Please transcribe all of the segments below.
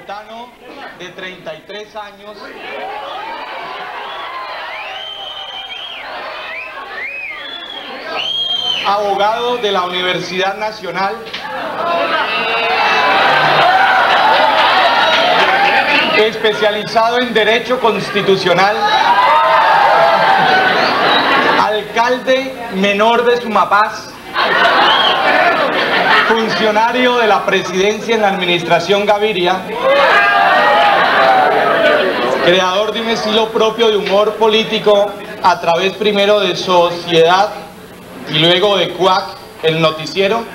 bogotano de 33 años, abogado de la Universidad Nacional, especializado en Derecho Constitucional, alcalde menor de Sumapaz, funcionario de la presidencia en la administración Gaviria, creador de un estilo propio de humor político a través primero de Sociedad y luego de Cuac, el noticiero,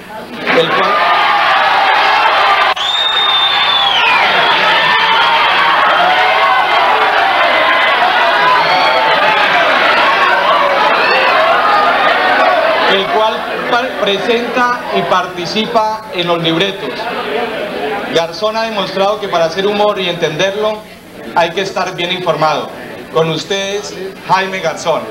el cual presenta y participa en los libretos. Garzón ha demostrado que para hacer humor y entenderlo hay que estar bien informado. Con ustedes, Jaime Garzón.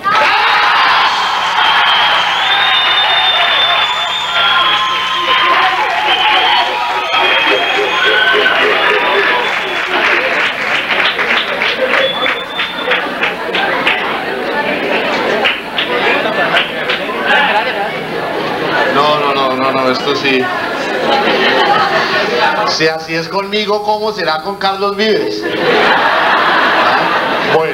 No, esto sí. Si así es conmigo, ¿cómo será con Carlos Vives? Bueno.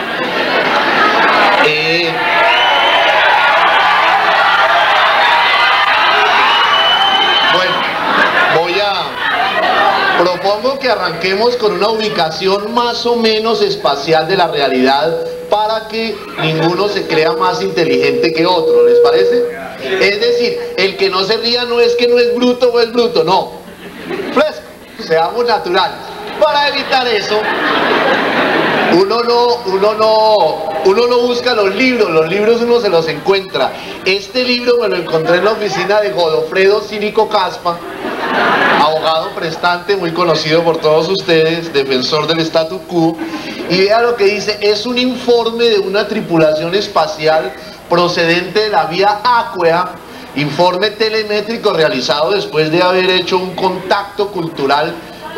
Propongo que arranquemos con una ubicación más o menos espacial de la realidad para que ninguno se crea más inteligente que otro, ¿les parece? Es decir, el que no se ría no es que no es bruto o es bruto, no. Fresco, seamos naturales. Para evitar eso, uno no busca los libros uno se los encuentra. Este libro me lo encontré en la oficina de Godofredo Círico Caspa, abogado prestante muy conocido por todos ustedes, defensor del statu quo, y vea lo que dice: es un informe de una tripulación espacial procedente de la vía Aquea, informe telemétrico realizado después de haber hecho un contacto cultural.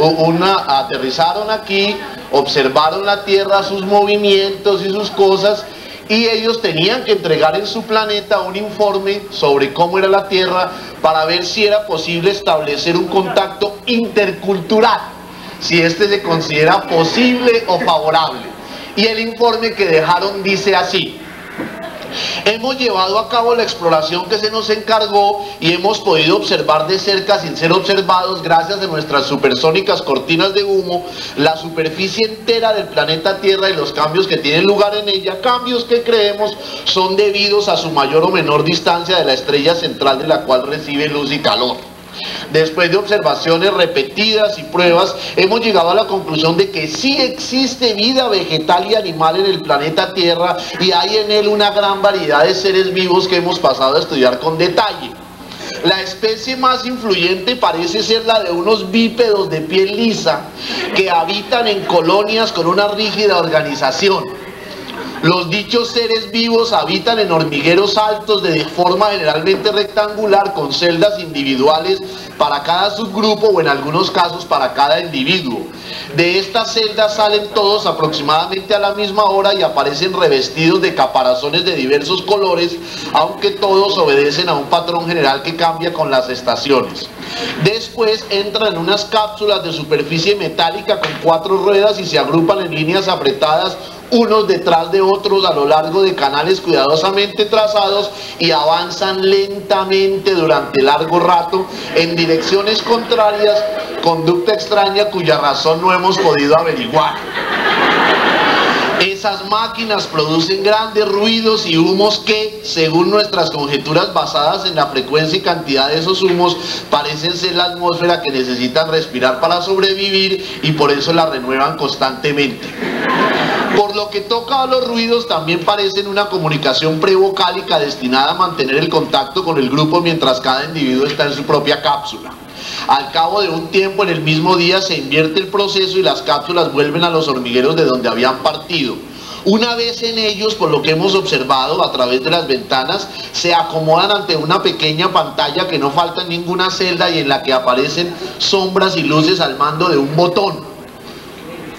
Aterrizaron aquí, observaron la Tierra, sus movimientos y sus cosas, y ellos tenían que entregar en su planeta un informe sobre cómo era la Tierra para ver si era posible establecer un contacto intercultural, si este se considera posible o favorable. Y el informe que dejaron dice así: hemos llevado a cabo la exploración que se nos encargó y hemos podido observar de cerca, sin ser observados gracias a nuestras supersónicas cortinas de humo, la superficie entera del planeta Tierra y los cambios que tienen lugar en ella, cambios que creemos son debidos a su mayor o menor distancia de la estrella central de la cual recibe luz y calor. Después de observaciones repetidas y pruebas, hemos llegado a la conclusión de que sí existe vida vegetal y animal en el planeta Tierra, y hay en él una gran variedad de seres vivos que hemos pasado a estudiar con detalle. La especie más influyente parece ser la de unos bípedos de piel lisa que habitan en colonias con una rígida organización. Los dichos seres vivos habitan en hormigueros altos de forma generalmente rectangular, con celdas individuales para cada subgrupo o en algunos casos para cada individuo. De estas celdas salen todos aproximadamente a la misma hora y aparecen revestidos de caparazones de diversos colores, aunque todos obedecen a un patrón general que cambia con las estaciones. Después entran en unas cápsulas de superficie metálica con 4 ruedas y se agrupan en líneas apretadas unos detrás de otros a lo largo de canales cuidadosamente trazados, y avanzan lentamente durante largo rato en direcciones contrarias, conducta extraña cuya razón no hemos podido averiguar. Esas máquinas producen grandes ruidos y humos que, según nuestras conjeturas basadas en la frecuencia y cantidad de esos humos, parecen ser la atmósfera que necesitan respirar para sobrevivir, y por eso la renuevan constantemente. Por lo que toca a los ruidos, también parecen una comunicación prevocálica destinada a mantener el contacto con el grupo mientras cada individuo está en su propia cápsula. Al cabo de un tiempo, en el mismo día, se invierte el proceso y las cápsulas vuelven a los hormigueros de donde habían partido. Una vez en ellos, por lo que hemos observado a través de las ventanas, se acomodan ante una pequeña pantalla que no falta en ninguna celda y en la que aparecen sombras y luces al mando de un botón.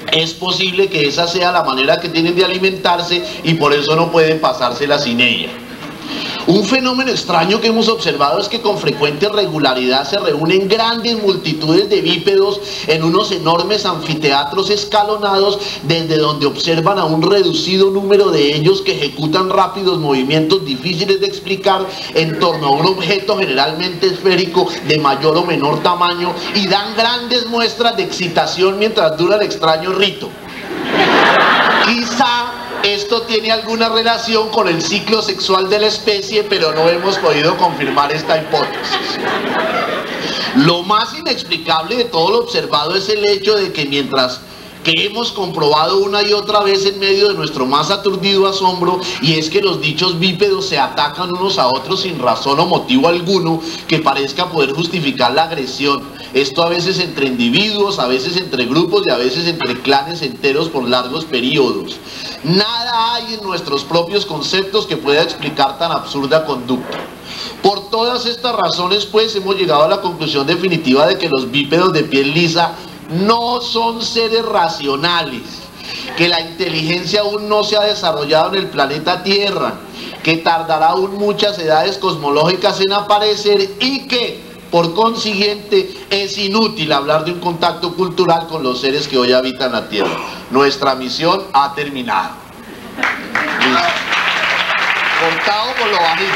es posible que esa sea la manera que tienen de alimentarse y por eso no pueden pasársela sin ella. Un fenómeno extraño que hemos observado es que con frecuente regularidad se reúnen grandes multitudes de bípedos en unos enormes anfiteatros escalonados, desde donde observan a un reducido número de ellos que ejecutan rápidos movimientos difíciles de explicar en torno a un objeto generalmente esférico de mayor o menor tamaño y dan grandes muestras de excitación mientras dura el extraño rito. Quizá esto tiene alguna relación con el ciclo sexual de la especie, pero no hemos podido confirmar esta hipótesis. Lo más inexplicable de todo lo observado es el hecho de que mientras que hemos comprobado una y otra vez en medio de nuestro más aturdido asombro, y es que los dichos bípedos se atacan unos a otros sin razón o motivo alguno que parezca poder justificar la agresión. Esto a veces entre individuos, a veces entre grupos y a veces entre clanes enteros por largos periodos. Nada hay en nuestros propios conceptos que pueda explicar tan absurda conducta. Por todas estas razones, pues, hemos llegado a la conclusión definitiva de que los bípedos de piel lisa no son seres racionales, que la inteligencia aún no se ha desarrollado en el planeta Tierra, que tardará aún muchas edades cosmológicas en aparecer y que, por consiguiente, es inútil hablar de un contacto cultural con los seres que hoy habitan la Tierra. Nuestra misión ha terminado. Listo. Cortado por lo bajito.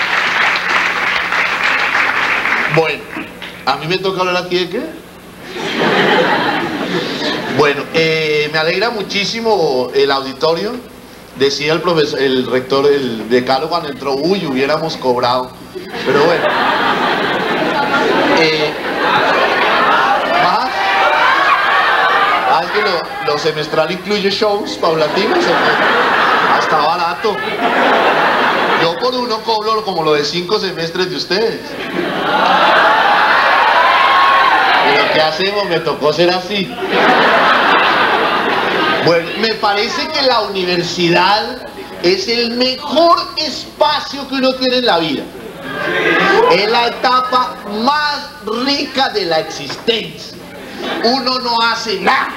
Bueno, ¿a mí me toca hablar aquí de qué? Bueno, me alegra muchísimo el auditorio. Decía el profesor, el rector, el decano cuando entró, uy, hubiéramos cobrado. Pero bueno. ¿Más? Es que lo semestral incluye shows paulatinos. Está barato. Yo por uno cobro como lo de 5 semestres de ustedes. Pero ¿qué hacemos? Me tocó ser así. Bueno, me parece que la universidad es el mejor espacio que uno tiene en la vida. Es la etapa más rica de la existencia. Uno no hace nada.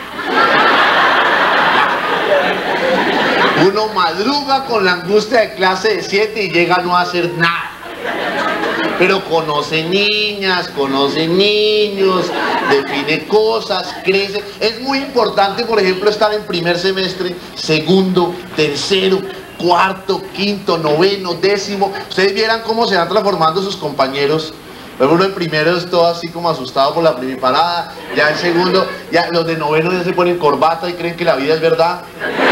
Uno madruga con la angustia de clase de 7 y llega a no hacer nada. Pero conoce niñas, conoce niños, define cosas, crece. Es muy importante, por ejemplo, estar en primer semestre, segundo, tercero, cuarto, quinto, noveno, décimo. Ustedes vieran cómo se van transformando sus compañeros. Pero uno en primero es todo así como asustado por la primiparada. Ya en segundo, ya los de noveno ya se ponen corbata y creen que la vida es verdad.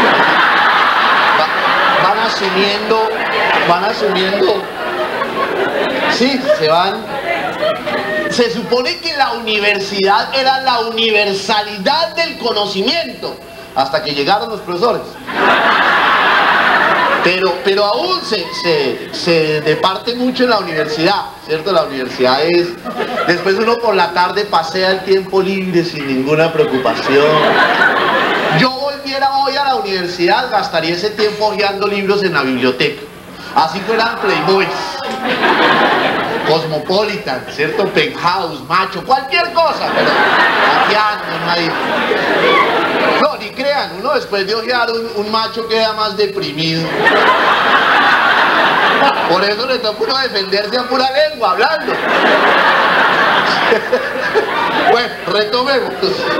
Van asumiendo. Sí, se van. Se supone que la universidad era la universalidad del conocimiento, hasta que llegaron los profesores. Pero aún se departe mucho en la universidad, ¿cierto? La universidad es... Después uno por la tarde pasea el tiempo libre sin ninguna preocupación. Yo volviera hoy a la universidad, gastaría ese tiempo hojeando libros en la biblioteca. Así fueran Playboys, Cosmopolitan, ¿cierto? Penthouse, Macho, cualquier cosa, pero no hay... No, ni crean, uno después de ojear un macho queda más deprimido. Por eso le toca a uno defenderse a pura lengua, hablando. Bueno, retomemos.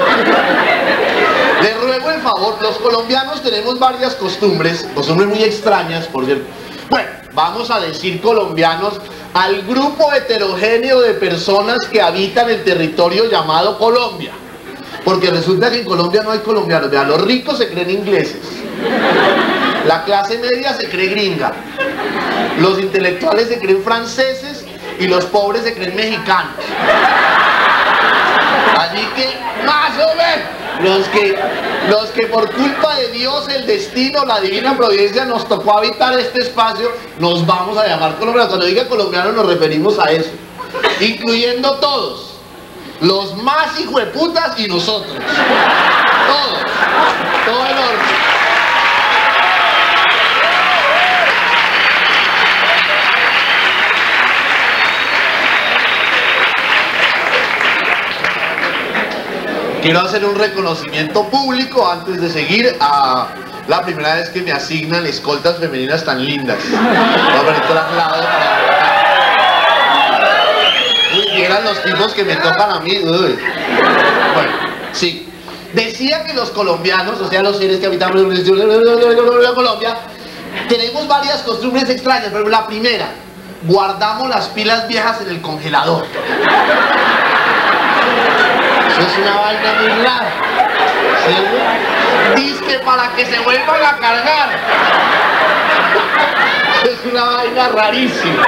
Les ruego el favor, los colombianos tenemos varias costumbres muy extrañas, por cierto. Bueno, vamos a decir colombianos al grupo heterogéneo de personas que habitan el territorio llamado Colombia. Porque resulta que en Colombia no hay colombianos. Vean, los ricos se creen ingleses, la clase media se cree gringa, los intelectuales se creen franceses y los pobres se creen mexicanos. Así que, más o menos, los que por culpa de Dios, el destino, la divina providencia nos tocó habitar este espacio, nos vamos a llamar colombianos. Cuando diga colombianos nos referimos a eso, incluyendo todos. Los más hijueputas y nosotros. Todos. Todo el orden. quiero hacer un reconocimiento público antes de seguir a la primera vez que me asignan escoltas femeninas tan lindas. Voy a poner traslado para... Uy, eran los tipos que me tocan a mí. Uy. Bueno, sí. Decía que los colombianos, o sea, los seres que habitamos en Colombia, tenemos varias costumbres extrañas, pero la primera, guardamos las pilas viejas en el congelador. Eso es una vaina muy rara, ¿cierto? Dice para que se vuelvan a cargar. Eso es una vaina rarísima.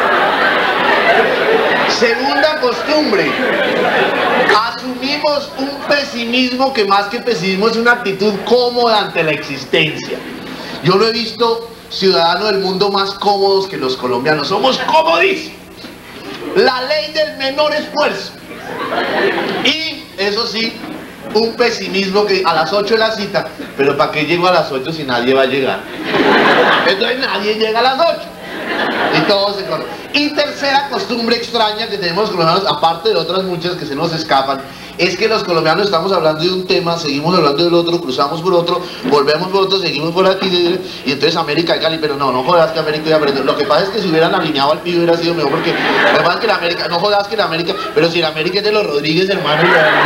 Segunda costumbre, asumimos un pesimismo que más que pesimismo es una actitud cómoda ante la existencia. Yo lo he visto ciudadanos del mundo más cómodos que los colombianos. Somos comodísimos. La ley del menor esfuerzo. Y eso sí, un pesimismo que a las 8 es la cita. Pero ¿para qué llego a las 8 si nadie va a llegar? Entonces nadie llega a las 8. Y todo se corre. Y tercera costumbre extraña que tenemos los colombianos, aparte de otras muchas que se nos escapan, es que los colombianos estamos hablando de un tema, seguimos hablando del otro, cruzamos por otro, volvemos por otro, seguimos por aquí, y entonces América y Cali, pero no jodas que América iba a aprender. Lo que pasa es que si hubieran alineado al pibe hubiera sido mejor, porque lo que pasa es que la América, no jodas que la América, pero si la América es de los Rodríguez, hermano,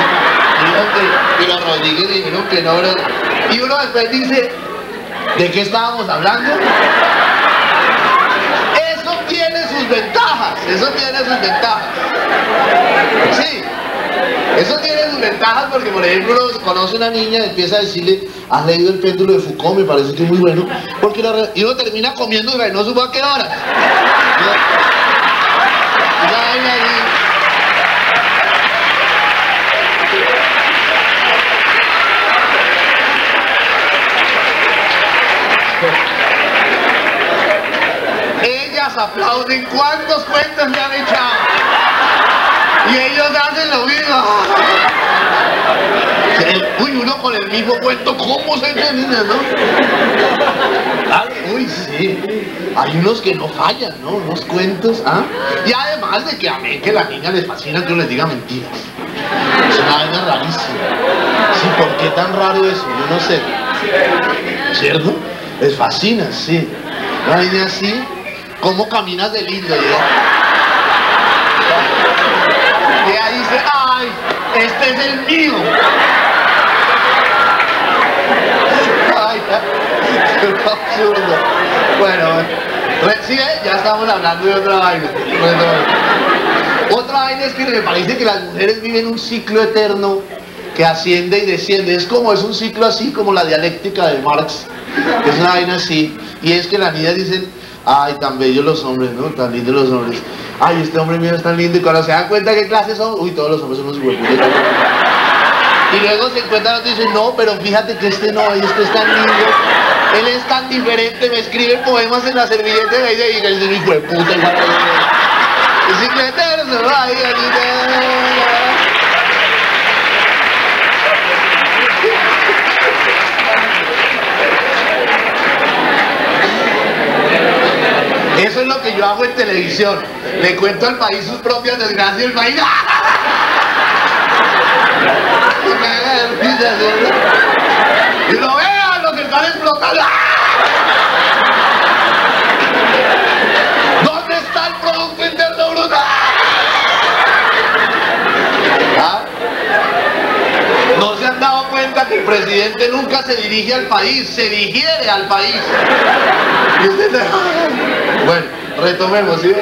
y los Rodríguez dijeron que no, y uno después dice, ¿de qué estábamos hablando? Eso tiene sus ventajas, sí. Eso tiene sus ventajas porque, por ejemplo, uno conoce a una niña y empieza a decirle, ¿has leído el péndulo de Foucault? Me parece que es muy bueno. Porque y uno termina comiendo y no supo a qué hora. Ellas aplauden cuántos cuentos le han echado. Y ellos hacen lo mismo. Uy, uno con el mismo cuento, ¿cómo se termina, no? Uy, sí. Hay unos que no fallan, ¿no? Unos cuentos, ¿ah? Y además de que a mí, que a la niña les fascina que uno les diga mentiras. Es una vaina rarísima. Sí, ¿por qué tan raro eso? Yo no sé. ¿Cierto? Les fascina, sí. Una niña así, ¿cómo caminas de lindo, ¿no? Y ahí dice, ¡ay! Este es el mío. Ay, qué absurdo. Bueno, ¿sí, ya estamos hablando de otra vaina. Otra vaina es que me parece que las mujeres viven un ciclo eterno que asciende y desciende. Es un ciclo así como la dialéctica de Marx, que es una vaina así. Y es que las niñas dicen, ¡ay, tan bellos los hombres, ¿no? Tan lindos los hombres. Ay, este hombre mío es tan lindo, y cuando se dan cuenta qué clases son, uy, todos los hombres son unos huevos. Y luego se encuentran otros y dicen, no, pero fíjate que este no, y este es tan lindo, él es tan diferente, me escribe poemas en la servilleta y dice, hijo de puta, igual. Y si que eterno, ay, eso es lo que yo hago en televisión. Le cuento al país sus propias desgracias y el país... Y lo vean, los que están explotando. ¿Dónde está el Producto Interno Bruto? ¿Ah? ¿No se han dado cuenta que el presidente nunca se dirige al país, se digiere al país? Bueno, retomemos, ¿sí?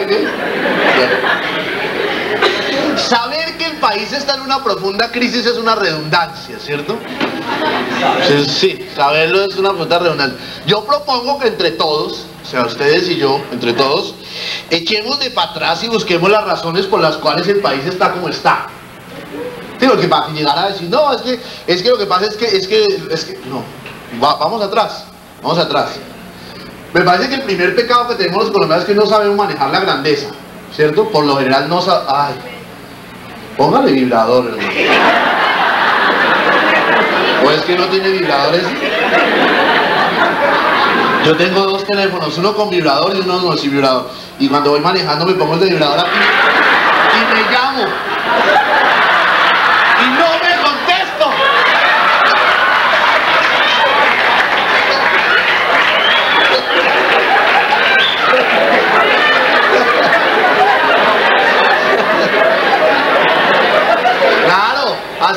Saber que el país está en una profunda crisis es una redundancia, ¿cierto? Sí, saberlo es una profunda redundancia. Yo propongo que entre todos, o sea, ustedes y yo, entre todos, echemos de para atrás y busquemos las razones por las cuales el país está como está. Sí, porque para llegar a decir, no, es que lo que pasa es que, no, vamos atrás. Me parece que el primer pecado que tenemos los colombianos es que no sabemos manejar la grandeza, ¿cierto? Por lo general no sabemos... Ay, póngale vibrador, hermano. ¿O es que no tiene vibradores? Yo tengo dos teléfonos, uno con vibrador y uno no sin vibrador. Y cuando voy manejando me pongo el de vibrador aquí y me llamo. Y no me contesta.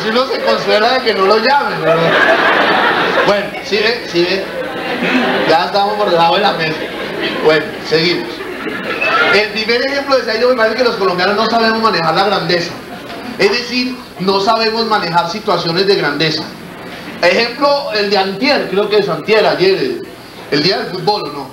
así uno se consuela de que no lo llamen, ¿verdad? Bueno, ¿sí ve? ¿Sí ve? Ya estamos por debajo de la mesa. Bueno, seguimos. El primer ejemplo decía yo, me parece que los colombianos no sabemos manejar la grandeza. Es decir, no sabemos manejar situaciones de grandeza. Ejemplo, el de antier, creo que es antier, ayer, el día del fútbol, ¿o no?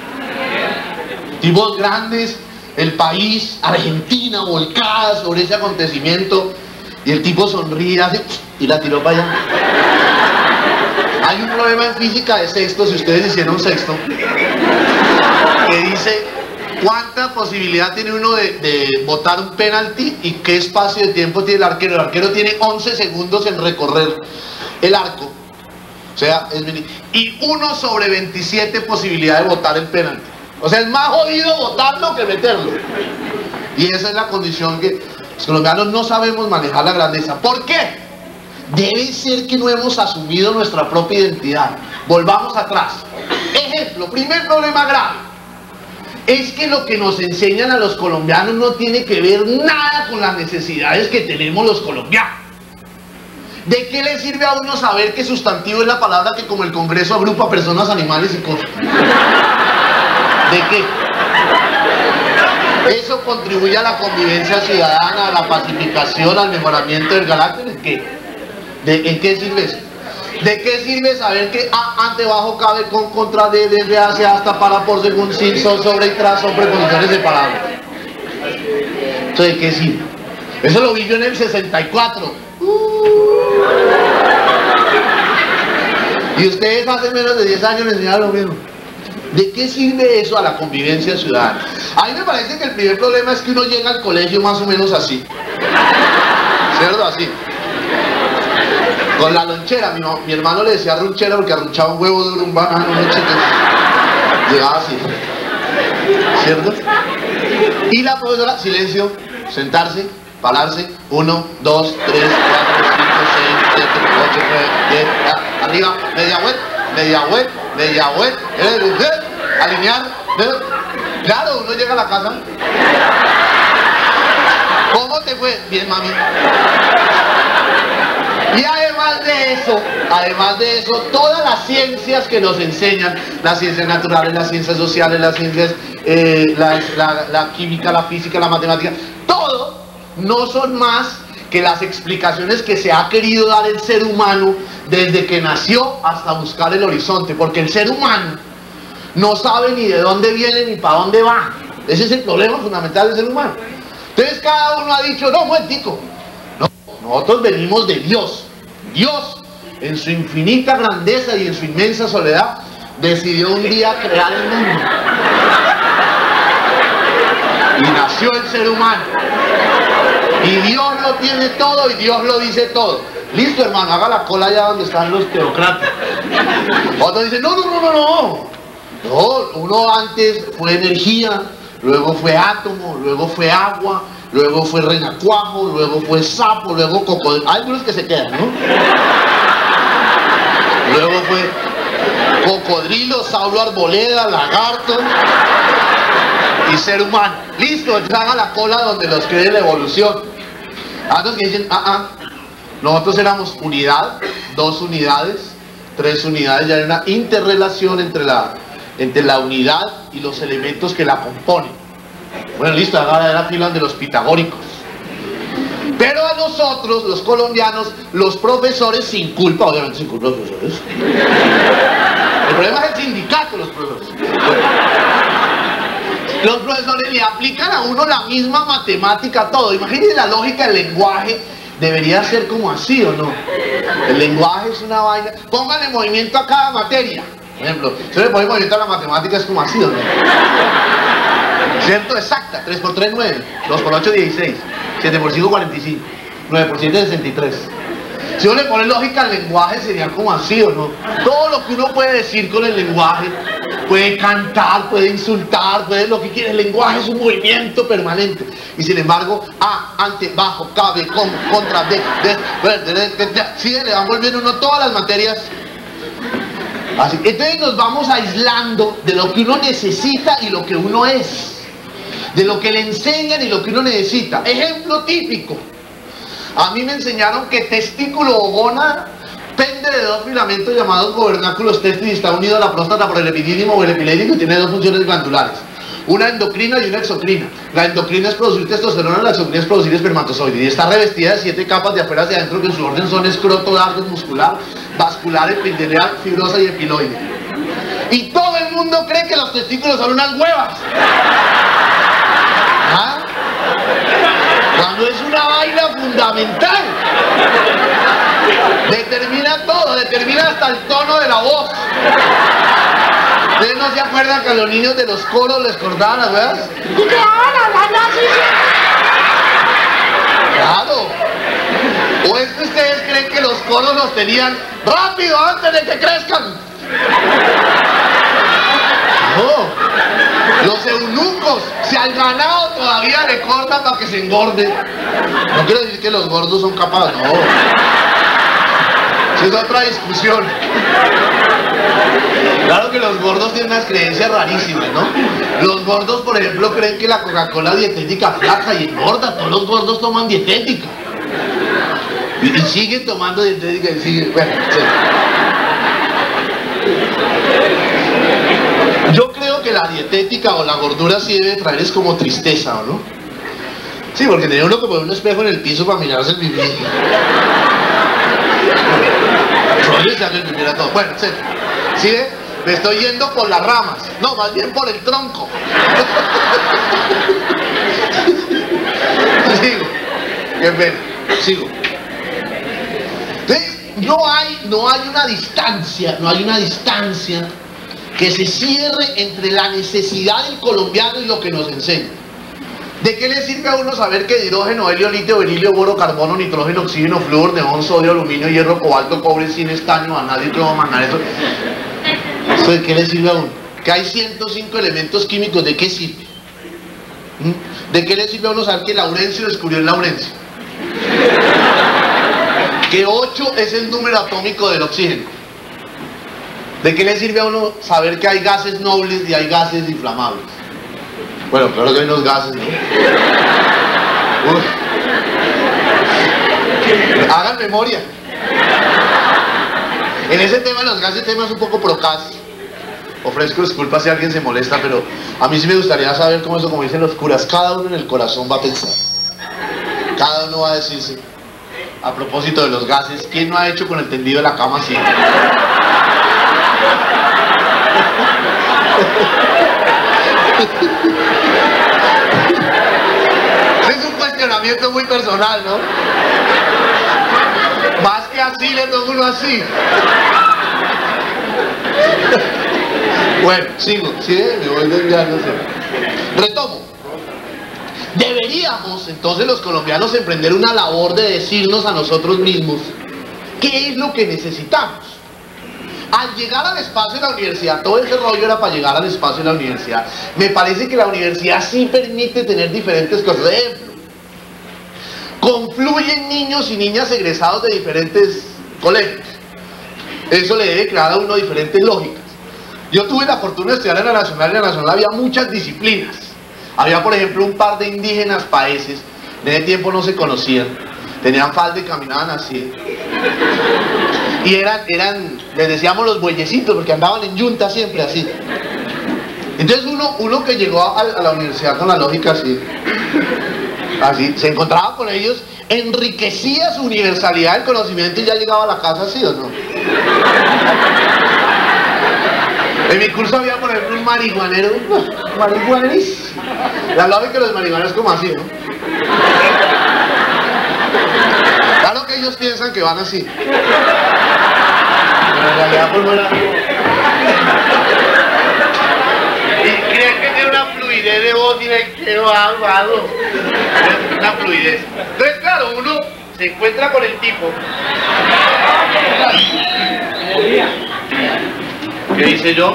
Tipos grandes, el país, Argentina, volcada sobre ese acontecimiento, y el tipo sonríe, hace, y la tiró para allá. Hay un problema en física de sexto, si ustedes hicieron sexto, que dice cuánta posibilidad tiene uno de botar un penalti y qué espacio de tiempo tiene el arquero. El arquero tiene 11 segundos en recorrer el arco. O sea, y 1 sobre 27 posibilidad de botar el penalti. O sea, es más jodido botarlo que meterlo. Y esa es la condición que los colombianos no sabemos manejar la grandeza. ¿Por qué? Debe ser que no hemos asumido nuestra propia identidad. Volvamos atrás. Ejemplo, primer problema grave. Es que lo que nos enseñan a los colombianos no tiene que ver nada con las necesidades que tenemos los colombianos. ¿De qué le sirve a uno saber que sustantivo es la palabra que como el Congreso agrupa personas, animales y cosas? ¿De qué? ¿Eso contribuye a la convivencia ciudadana, a la pacificación, al mejoramiento del carácter? ¿En qué? ¿En qué sirve eso? ¿De qué sirve saber que A ante bajo cabe con contra D, desde hacia hasta para por según sin son sobre y tras son preposiciones separadas? ¿Eso de qué sirve? Eso lo vi yo en el 64. Y ustedes hace menos de 10 años les enseñaron lo mismo. ¿De qué sirve eso a la convivencia ciudadana? A mí me parece que el primer problema es que uno llega al colegio más o menos así. ¿Cierto? Así. Con la lonchera, mi hermano le decía ronchera porque arrunchaba un huevo duro, un banano, un chiquito. Llegaba así. ¿Cierto? Y la profesora, silencio, sentarse, pararse, 1, 2, 3, 4, 5, 6, 7, 8, 9, 10, arriba, media vuelta, alinear, claro, uno llega a la casa. ¿Cómo te fue? Bien, mami. Y además de eso, todas las ciencias que nos enseñan, las ciencias naturales, las ciencias sociales, las ciencias, la química, la física, la matemática, todo no son más que las explicaciones que se ha querido dar el ser humano desde que nació hasta buscar el horizonte, porque el ser humano no sabe ni de dónde viene ni para dónde va. Ese es el problema fundamental del ser humano. Entonces cada uno ha dicho, no, momentico, no, nosotros venimos de Dios. Dios, en su infinita grandeza y en su inmensa soledad, decidió un día crear el mundo. Y nació el ser humano. Y Dios lo tiene todo y Dios lo dice todo. Listo, hermano, haga la cola allá donde están los teócratas. Otros dicen, no. No, uno antes fue energía, luego fue átomo, luego fue agua, luego fue renacuajo, luego fue sapo, luego cocodrilo. Hay algunos que se quedan, ¿no? Luego fue cocodrilo, saulo arboleda, lagarto y ser humano. Listo, haga la cola donde los cree la evolución. Otros que dicen, nosotros éramos unidad, 2 unidades, 3 unidades, ya hay una interrelación entre la unidad y los elementos que la componen. Bueno, listo, haga la fila de los pitagóricos. Pero a nosotros, los colombianos, los profesores, sin culpa, obviamente sin culpa los profesores. El problema es el sindicato, los profesores. Bueno, los profesores le aplican a uno la misma matemática a todo. Imagínense la lógica del lenguaje. Debería ser como así, ¿o no? El lenguaje es una vaina. Pónganle movimiento a cada materia. Por ejemplo, si le ponen movimiento a la matemática es como así, ¿o no? ¿Cierto? Exacta. 3 por 3, 9. 2 por 8, 16. 7 por 5, 45. 9 por 7, 63. Si uno le pone lógica al lenguaje sería como así, ¿o no? Todo lo que uno puede decir con el lenguaje, puede cantar, puede insultar, puede lo que quiera. El lenguaje es un movimiento permanente. Y sin embargo, A, ante, bajo, cabe, con, contra, de, sí, le van volviendo uno todas las materias. Así. Entonces nos vamos aislando de lo que uno necesita y lo que uno es. De lo que le enseñan y lo que uno necesita. Ejemplo típico. A mí me enseñaron que testículo o gónada pende de dos filamentos llamados gobernáculos testis y está unido a la próstata por el epidídimo o el epilérgico y tiene dos funciones glandulares. Una endocrina y una exocrina. La endocrina es producir testosterona, la exocrina es producir espermatozoides. Y está revestida de 7 capas de afuera hacia adentro que en su orden son escroto, dardos, muscular, vascular, epitelial, fibrosa y epiloide. Y todo el mundo cree que los testículos son unas huevas. ¿Ah? Cuando es una vaina fundamental. Determina todo, determina hasta el tono de la voz. ¿Ustedes no se acuerdan que a los niños de los coros les cortaban las huevas? ¿Y qué hablando así? Claro. ¿O es que ustedes creen que los coros los tenían rápido antes de que crezcan? No. Los eunucos, si al ganado todavía le cortan para que se engorde. No quiero decir que los gordos son capaces, no. Esa es otra discusión. Claro que los gordos tienen unas creencias rarísimas, ¿no? Los gordos, por ejemplo, creen que la Coca-Cola dietética flaca y engorda. Todos los gordos toman dietética. Y siguen tomando dietética y siguen... Bueno, sí. Yo creo que la dietética o la gordura sí debe traer es como tristeza, ¿o no? Sí, porque tenía uno que poner un espejo en el piso para mirarse el pipí. Bueno, ¿sí ve? Me estoy yendo por las ramas. No, más bien por el tronco. Sigo. Qué pena. Sigo. Entonces, no hay una distancia que se cierre entre la necesidad del colombiano y lo que nos enseña. ¿De qué le sirve a uno saber que hidrógeno, helio, litio, berilio, boro, carbono, nitrógeno, oxígeno, flúor, neón, sodio, aluminio, hierro, cobalto, cobre, zinc, estaño, vanadio, cromo, manganeso? ¿Eso de qué le sirve a uno? Que hay 105 elementos químicos, ¿de qué sirve? ¿De qué le sirve a uno saber que Laurencio descubrió el Laurencio? Que 8 es el número atómico del oxígeno. ¿De qué le sirve a uno saber que hay gases nobles y hay gases inflamables? Bueno, claro que hay unos gases, ¿no? Uf. Hagan memoria. En ese tema de los gases, tema es un poco procas. Ofrezco disculpas si alguien se molesta, pero a mí sí me gustaría saber cómo eso, como dicen los curas, cada uno en el corazón va a pensar. Cada uno va a decirse, a propósito de los gases, ¿quién no ha hecho con el tendido de la cama así? Es un cuestionamiento muy personal, ¿no? Más que así, le toca uno así. Bueno, sigo, ¿sí? Me voy desviando. Retomo. Deberíamos, entonces, los colombianos emprender una labor de decirnos a nosotros mismos qué es lo que necesitamos. Al llegar al espacio de la universidad, todo ese rollo era para llegar al espacio de la universidad. Me parece que la universidad sí permite tener diferentes cosas. De ejemplo, confluyen niños y niñas egresados de diferentes colegios. Eso le debe crear a uno diferentes lógicas. Yo tuve la fortuna de estudiar en la Nacional, y en la Nacional había muchas disciplinas. Había, por ejemplo, un par de indígenas paeses, en ese tiempo no se conocían, tenían falda y caminaban así. Y eran, les decíamos los bueyecitos, porque andaban en yunta siempre así. Entonces uno que llegó a la universidad con la lógica así, se encontraba con ellos, enriquecía su universalidad del conocimiento y ya llegaba a la casa así, ¿o no? En mi curso había, por ejemplo, un marihuanero, marihuanerísimo. La lógica de los marihuaneros es como así, ¿no? Claro que ellos piensan que van así. Pero en realidad pues no era... Y creen que tiene una fluidez de voz y de que va, una fluidez. Entonces, claro, uno se encuentra con el tipo. ¿Qué dice yo?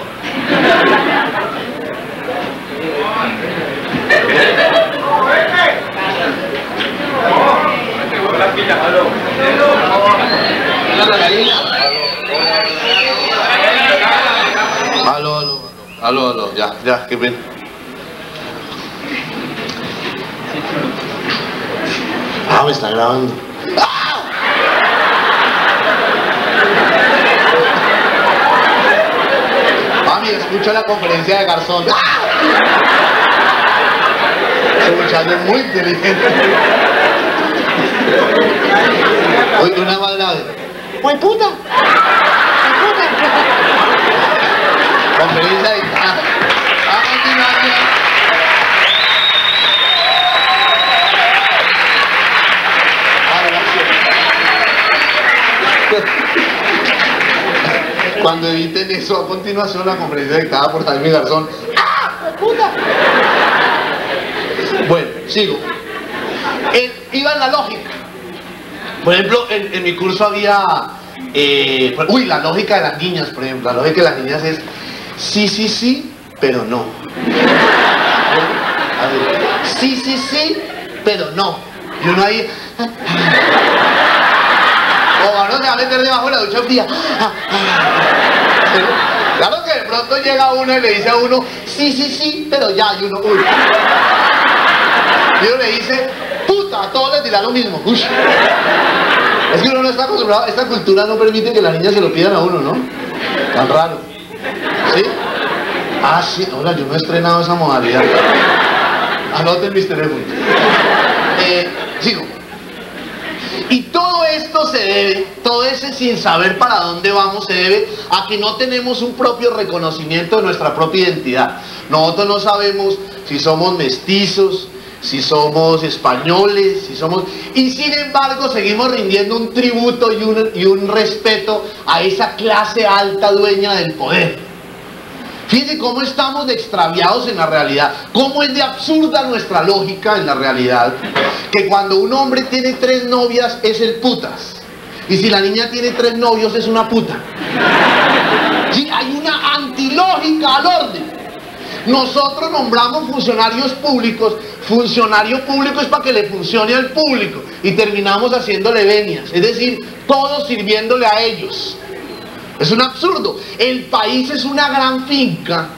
Aló, ya, qué pena. Ah, me está grabando. y escucho la conferencia de Garzón. Ese muchacho es muy inteligente. Oye, una más grave. ¡Pues puta! Conferencia de... A continuación. Cuando editen eso, a continuación, la conferencia dictada por Jaime Garzón. ¡Ah! ¡Puta! Bueno, sigo. Iba en la lógica. Por ejemplo, en mi curso había... la lógica de las niñas, por ejemplo. La lógica de las niñas es... Sí, pero no. A ver, sí, pero no. Y uno ahí... O no se va a meter debajo de la ducha un día. Claro que de pronto llega uno y le dice a uno, sí, pero ya, y uno, uy. Y uno le dice, puta, a todos les dirá lo mismo. Uy. Es que uno no está acostumbrado, esta cultura no permite que las niñas se lo pidan a uno, ¿no? Tan raro. ¿Sí? Ah, sí, ahora yo no he estrenado esa modalidad. Anoten mis teléfonos. Sigo. Y todo esto se debe, todo ese sin saber para dónde vamos se debe a que no tenemos un propio reconocimiento de nuestra propia identidad. Nosotros no sabemos si somos mestizos, si somos españoles, si somos... Y sin embargo seguimos rindiendo un tributo y un respeto a esa clase alta dueña del poder. Fíjense cómo estamos de extraviados en la realidad, cómo es de absurda nuestra lógica en la realidad, que cuando un hombre tiene 3 novias es el putas, y si la niña tiene 3 novios es una puta. Sí, hay una antilógica al orden. Nosotros nombramos funcionarios públicos, funcionario público es para que le funcione al público, y terminamos haciéndole venias, es decir, todos sirviéndole a ellos. Es un absurdo. El país es una gran finca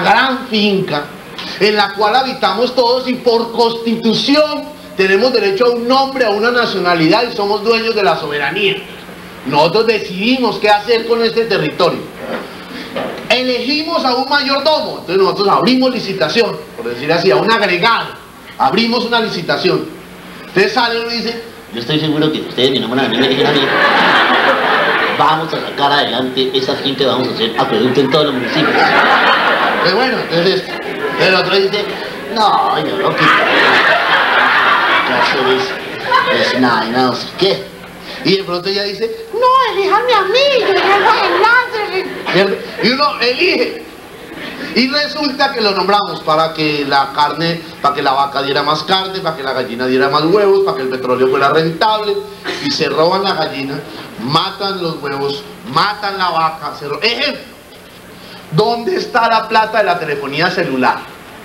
en la cual habitamos todos y por constitución tenemos derecho a un nombre, a una nacionalidad y somos dueños de la soberanía. Nosotros decidimos qué hacer con este territorio. Elegimos a un mayordomo, entonces nosotros abrimos licitación, por decir así, a un agregado, abrimos una licitación. Entonces sale uno y dice, yo estoy seguro que ustedes me nombran a mí, me eligen a mí. Vamos a sacar adelante esa finca que vamos a hacer acueducto en todos los municipios. Pues bueno, entonces el otro dice, no, yo no quiero hacer es nada, no sé qué. Y de pronto ella dice, no, elíjame a mí, yo llego adelante. Y uno elige. Y resulta que lo nombramos para que la carne, para que la vaca diera más carne, para que la gallina diera más huevos, para que el petróleo fuera rentable. Y se roban la gallina, matan los huevos, matan la vaca. Ejemplo, ¿dónde está la plata de la telefonía celular?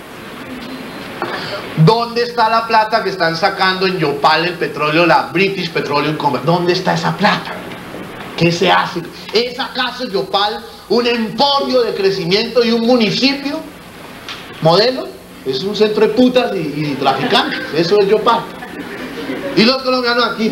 ¿Dónde está la plata que están sacando en Yopal el petróleo, la British Petroleum Company? ¿Dónde está esa plata? ¿Qué se hace? ¿Es acaso Yopal un emporio de crecimiento y un municipio modelo? Es un centro de putas y traficantes, eso es Yopal. Y los colombianos aquí,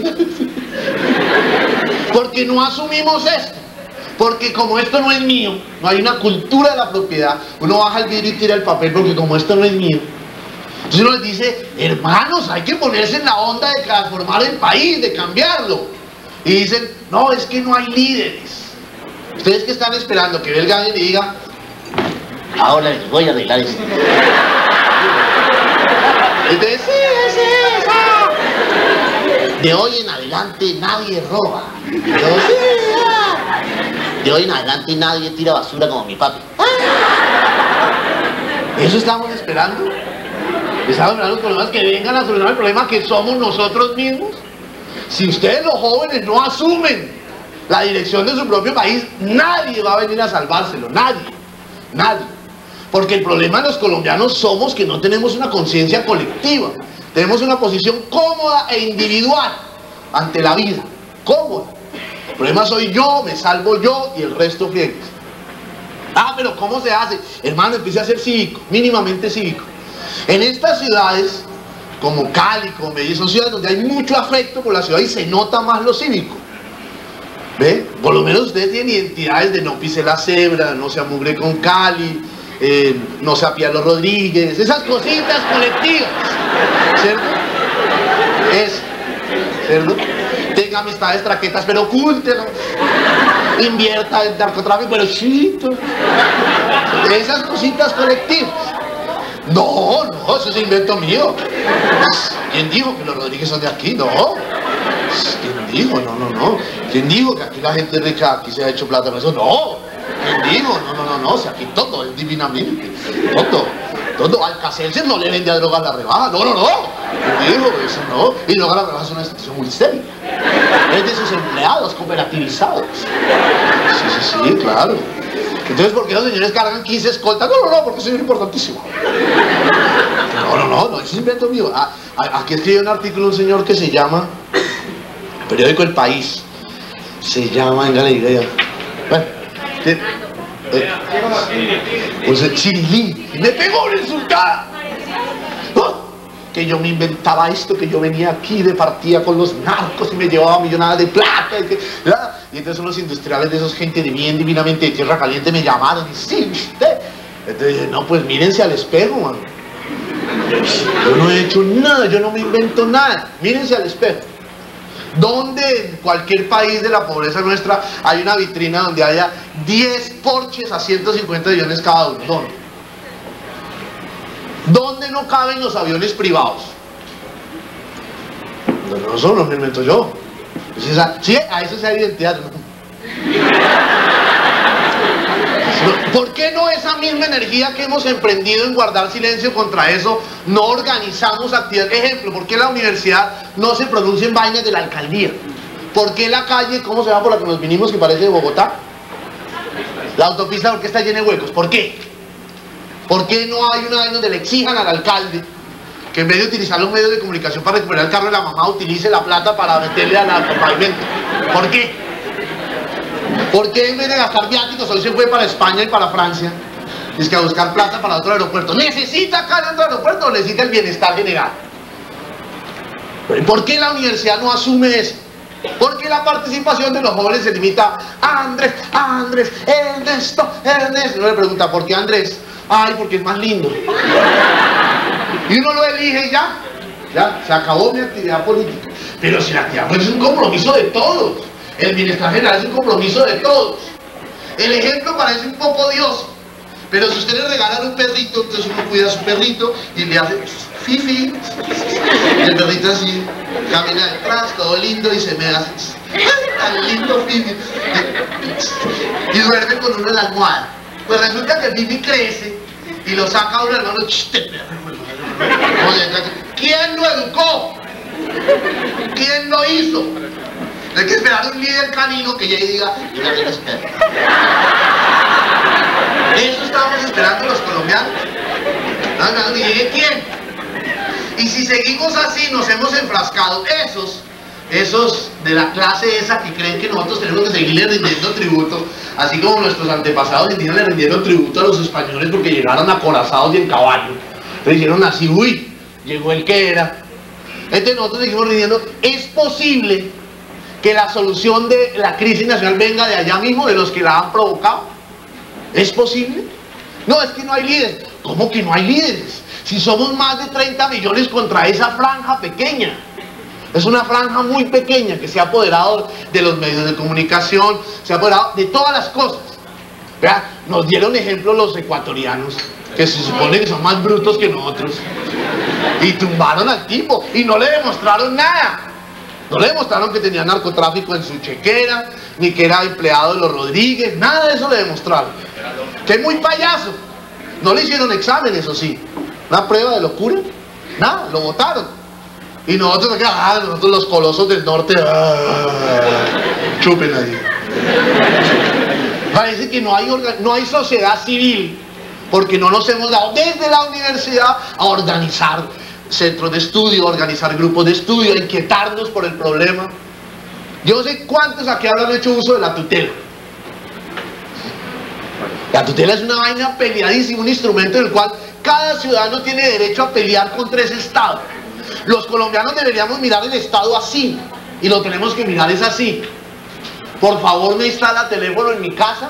porque no asumimos esto, porque como esto no es mío, no hay una cultura de la propiedad, uno baja el vidrio y tira el papel porque como esto no es mío. Entonces uno les dice, hermanos, hay que ponerse en la onda de transformar el país, de cambiarlo. Y dicen, no, es que no hay líderes. Ustedes que están esperando que venga alguien y diga, ahora les voy a arreglar esto. Entonces, sí. De hoy en adelante nadie roba. De hoy en adelante nadie tira basura como mi papi. ¿Eso estamos esperando? ¿Estamos esperando problemas que vengan a solucionar el problema que somos nosotros mismos? Si ustedes los jóvenes no asumen la dirección de su propio país, nadie va a venir a salvárselo, nadie. Porque el problema de los colombianos somos que no tenemos una conciencia colectiva, tenemos una posición cómoda e individual ante la vida, cómoda. El problema soy yo, me salvo yo y el resto friegues. Ah, pero ¿cómo se hace? Hermano, empiece a ser cívico, mínimamente cívico. En estas ciudades, como Cali, como Medellín, son ciudades donde hay mucho afecto por la ciudad y se nota más lo cívico. ¿Ve? Por lo menos ustedes tienen identidades de no pise la cebra, no se amugre con Cali, no se apía los Rodríguez, esas cositas colectivas, ¿cierto? Eso, ¿cierto? Tenga amistades traquetas, pero ocúltelas. Invierta en narcotráfico, pero chito. Esas cositas colectivas. No, eso es invento mío. ¿Quién dijo que los Rodríguez son de aquí? No. ¿Quién dijo? No. ¿Quién dijo que aquí la gente rica aquí se ha hecho plata con eso? No. ¿Quién dijo? No. O sea, aquí todo es divinamente. Todo. Alcacelser no le vende a drogas la rebaja. No. ¿Quién dijo? Eso no. Y drogas la rebaja es una institución muy seria. Es de sus empleados cooperativizados. Sí, claro. Entonces, ¿por qué los señores cargan 15 escoltas? No, porque eso es importantísimo. No, eso es invento mío. Aquí escribió un artículo un señor que se llama, periódico El País, se llama, venga la idea. Bueno, pues Chirilín, me pegó una insultada. Que yo me inventaba esto, que yo venía aquí de partida con los narcos y me llevaba millonadas de plata. Y entonces unos industriales de esos, gente de bien divinamente de tierra caliente, me llamaron y sí, usted. Entonces, no, pues mírense al espejo, mano. Yo no he hecho nada, yo no me invento nada. Mírense al espejo. ¿Dónde en cualquier país de la pobreza nuestra hay una vitrina donde haya 10 Porsches a 150 millones cada uno? ¿Dónde? ¿Dónde no caben los aviones privados? No, eso no me invento yo. Sí, a eso se da identidad. ¿Por qué no esa misma energía que hemos emprendido en guardar silencio contra eso, no organizamos actividades? Ejemplo, ¿por qué la universidad no se pronuncia en vainas de la alcaldía? ¿Por qué la calle, cómo se llama por la que nos vinimos, que parece de Bogotá? La autopista, ¿por qué está llena de huecos? ¿Por qué? ¿Por qué no hay una vez donde le exijan al alcalde que en vez de utilizar los medios de comunicación para recuperar el carro de la mamá, utilice la plata para meterle al pavimento? ¿Por qué? ¿Por qué en vez de gastar viáticos hoy se fue para España y para Francia? Es que a buscar plata para otro aeropuerto. ¿Necesita acá dentro del aeropuerto o necesita el bienestar general? ¿Por qué la universidad no asume eso? ¿Por qué la participación de los jóvenes se limita a Andrés, Ernesto? No le pregunta, ¿por qué Andrés? Ay, porque es más lindo. Y uno lo elige y ya, se acabó mi actividad política. Pero si la actividad política es un compromiso de todos, el bienestar general es un compromiso de todos. El ejemplo parece un poco odioso, pero si usted le regalan un perrito, entonces uno cuida a su perrito y le hace fifi, y el perrito así camina detrás, todo lindo, y se me hace tan lindo fifi, y duerme con uno en la almohada. Pues resulta que Fifi crece y lo saca a un hermano. ¿Quién lo educó? ¿Quién lo hizo? Hay que esperar un líder canino que llegue y diga, yo también espero. Eso estábamos esperando los colombianos. No, ni llegue quién. Y si seguimos así, nos hemos enfrascado. Esos de la clase esa que creen que nosotros tenemos que seguirle rindiendo tributo, así como nuestros antepasados indígenas le rindieron tributo a los españoles porque llegaron acorazados y en caballo. Le dijeron así, uy, llegó el que era. Entonces nosotros seguimos rindiendo. ¿Es posible que la solución de la crisis nacional venga de allá mismo, de los que la han provocado? ¿Es posible? No, es que no hay líderes. ¿Cómo que no hay líderes? Si somos más de 30 millones contra esa franja pequeña. Es una franja muy pequeña que se ha apoderado de los medios de comunicación, se ha apoderado de todas las cosas. ¿Verdad? Nos dieron ejemplo los ecuatorianos, que se supone que son más brutos que nosotros, y tumbaron al tipo y no le demostraron nada. No le demostraron que tenía narcotráfico en su chequera, ni que era empleado de los Rodríguez, nada de eso le demostraron. Que es muy payaso. No le hicieron examen, eso sí. Una prueba de locura, nada, lo votaron. Y nosotros los colosos del norte, chupen ahí. Parece que no hay sociedad civil, porque no nos hemos dado desde la universidad a organizar centros de estudio, a organizar grupos de estudio, a inquietarnos por el problema. Yo no sé cuántos aquí habrán hecho uso de la tutela. La tutela es una vaina peleadísima, un instrumento en el cual cada ciudadano tiene derecho a pelear contra ese Estado. Los colombianos deberíamos mirar el Estado así, y lo tenemos que mirar es así. por favor me instala teléfono en mi casa.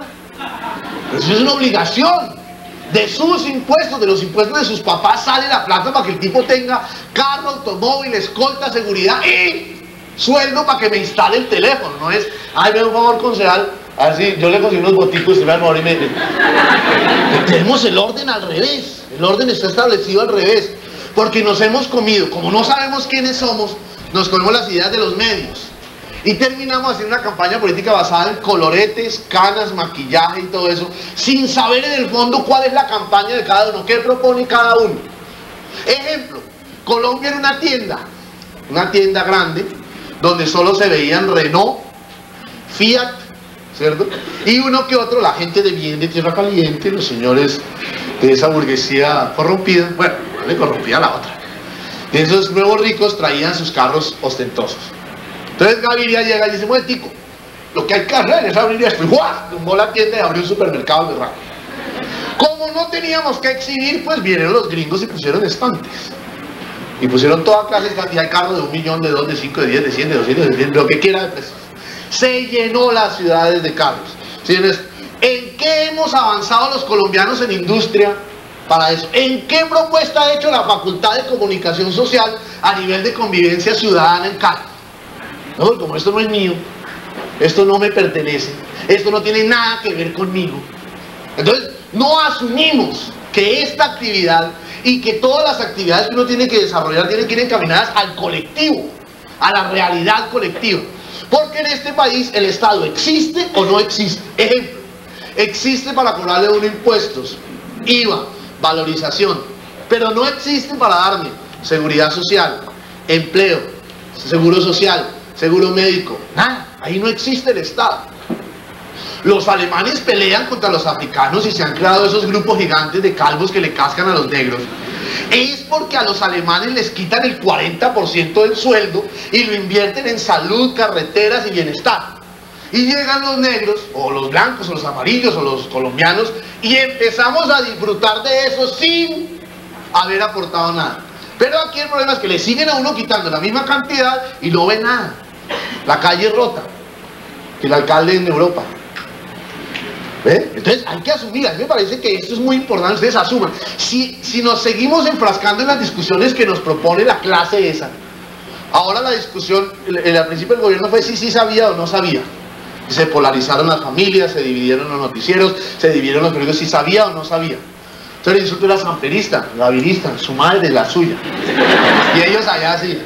Eso es una obligación. De sus impuestos, de los impuestos de sus papás sale la plata para que el tipo tenga carro, automóvil, escolta, seguridad y sueldo para que me instale el teléfono. No es, ay, me da un favor, concejal, a ver si yo le consigo unos boticos y me da el favor y me... Tenemos el orden al revés. El orden está establecido al revés. Porque nos hemos comido, como no sabemos quiénes somos, nos comemos las ideas de los medios. Y terminamos haciendo una campaña política basada en coloretes, canas, maquillaje y todo eso, sin saber en el fondo cuál es la campaña de cada uno, qué propone cada uno. Ejemplo, Colombia era una tienda grande, donde solo se veían Renault, Fiat, ¿cierto? Y uno que otro, la gente de bien de tierra caliente, los señores de esa burguesía corrompida, bueno, no le corrompía a la otra. Y esos nuevos ricos traían sus carros ostentosos. Entonces Gaviria llega y dice, momentico, lo que hay que hacer es abrir esto. Y ¡guau! Tumbó la tienda y abrió un supermercado de rato. Como no teníamos que exhibir, pues vinieron los gringos y pusieron estantes. Y pusieron toda clase de estantes. Y hay carros de 1 millón, de 2, de 5, de 10, de 100, de 200, de 100, lo que quiera de precios. Se llenó las ciudades de carros. Señores, ¿en qué hemos avanzado los colombianos en industria para eso? ¿En qué propuesta ha hecho la Facultad de Comunicación Social a nivel de convivencia ciudadana en Cali? No, como esto no es mío, esto no me pertenece, esto no tiene nada que ver conmigo. Entonces, no asumimos que esta actividad y que todas las actividades que uno tiene que desarrollar tienen que ir encaminadas al colectivo, a la realidad colectiva. Porque en este país el Estado existe o no existe. Ejemplo, existe para cobrarle a uno impuestos, IVA, valorización, pero no existe para darme seguridad social, empleo, seguro social, seguro médico, nada, ahí no existe el Estado. Los alemanes pelean contra los africanos y se han creado esos grupos gigantes de calvos que le cascan a los negros. Es porque a los alemanes les quitan el 40% del sueldo y lo invierten en salud, carreteras y bienestar. Y llegan los negros, o los blancos, o los amarillos, o los colombianos, y empezamos a disfrutar de eso sin haber aportado nada. Pero aquí el problema es que le siguen a uno quitando la misma cantidad y no ve nada. La calle es rota, que el alcalde en Europa. ¿Ve? Entonces hay que asumir, a mí me parece que esto es muy importante, ustedes asuman. Si nos seguimos enfrascando en las discusiones que nos propone la clase esa, ahora la discusión, al principio el gobierno fue si sí sabía o no sabía. Se polarizaron las familias, se dividieron los noticieros, se dividieron los periódicos si sabía o no sabía. Entonces el insulto era samperista, gavirista, su madre, la suya. Y ellos allá así.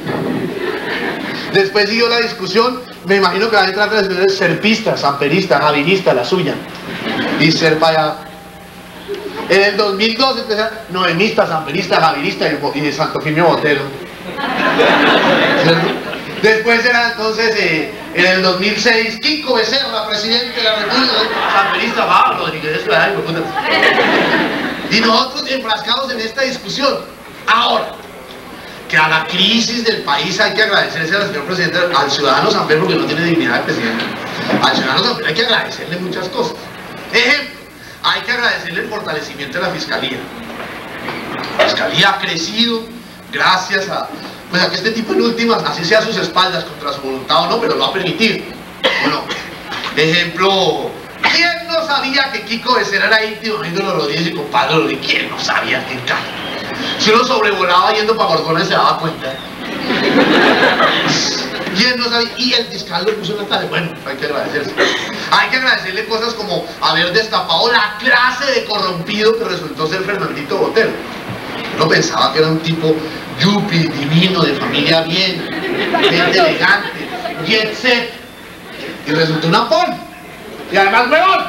Después siguió la discusión, me imagino que la gente trata de discusión es serpista, samperista, gavirista, la suya. Y serpa allá. En el 2012 empezaron noemista, samperista, gavirista y de Santo Firmio Botero. ¿Cierto? Después era entonces, en el 2006, Kiko Becerra, presidente de la República, samperista, va, Rodríguez, y nosotros enfrascados en esta discusión. Ahora, que a la crisis del país hay que agradecerse al señor presidente, al ciudadano Samper, porque no tiene dignidad de presidente. Al ciudadano Samper hay que agradecerle muchas cosas. Ejemplo, hay que agradecerle el fortalecimiento de la Fiscalía. La Fiscalía ha crecido gracias a que este tipo en últimas, así sea a sus espaldas, contra su voluntad o no, pero lo ha permitido. Bueno, ejemplo, ¿quién no sabía que Kiko Becerra era íntimo amigo de los Rodríguez y compadre Rodríguez? ¿Quién no sabía que Kiko? Si uno sobrevolaba yendo para Gorgones se daba cuenta. ¿Quién no sabía? Y el fiscal lo puso en la tarde. Bueno, hay que agradecerse. Hay que agradecerle cosas como haber destapado la clase de corrompido que resultó ser Fernandito Botero. Uno pensaba que era un tipo yupi, divino, de familia bien, gente elegante, jet set, y resultó una pon, y además huevón.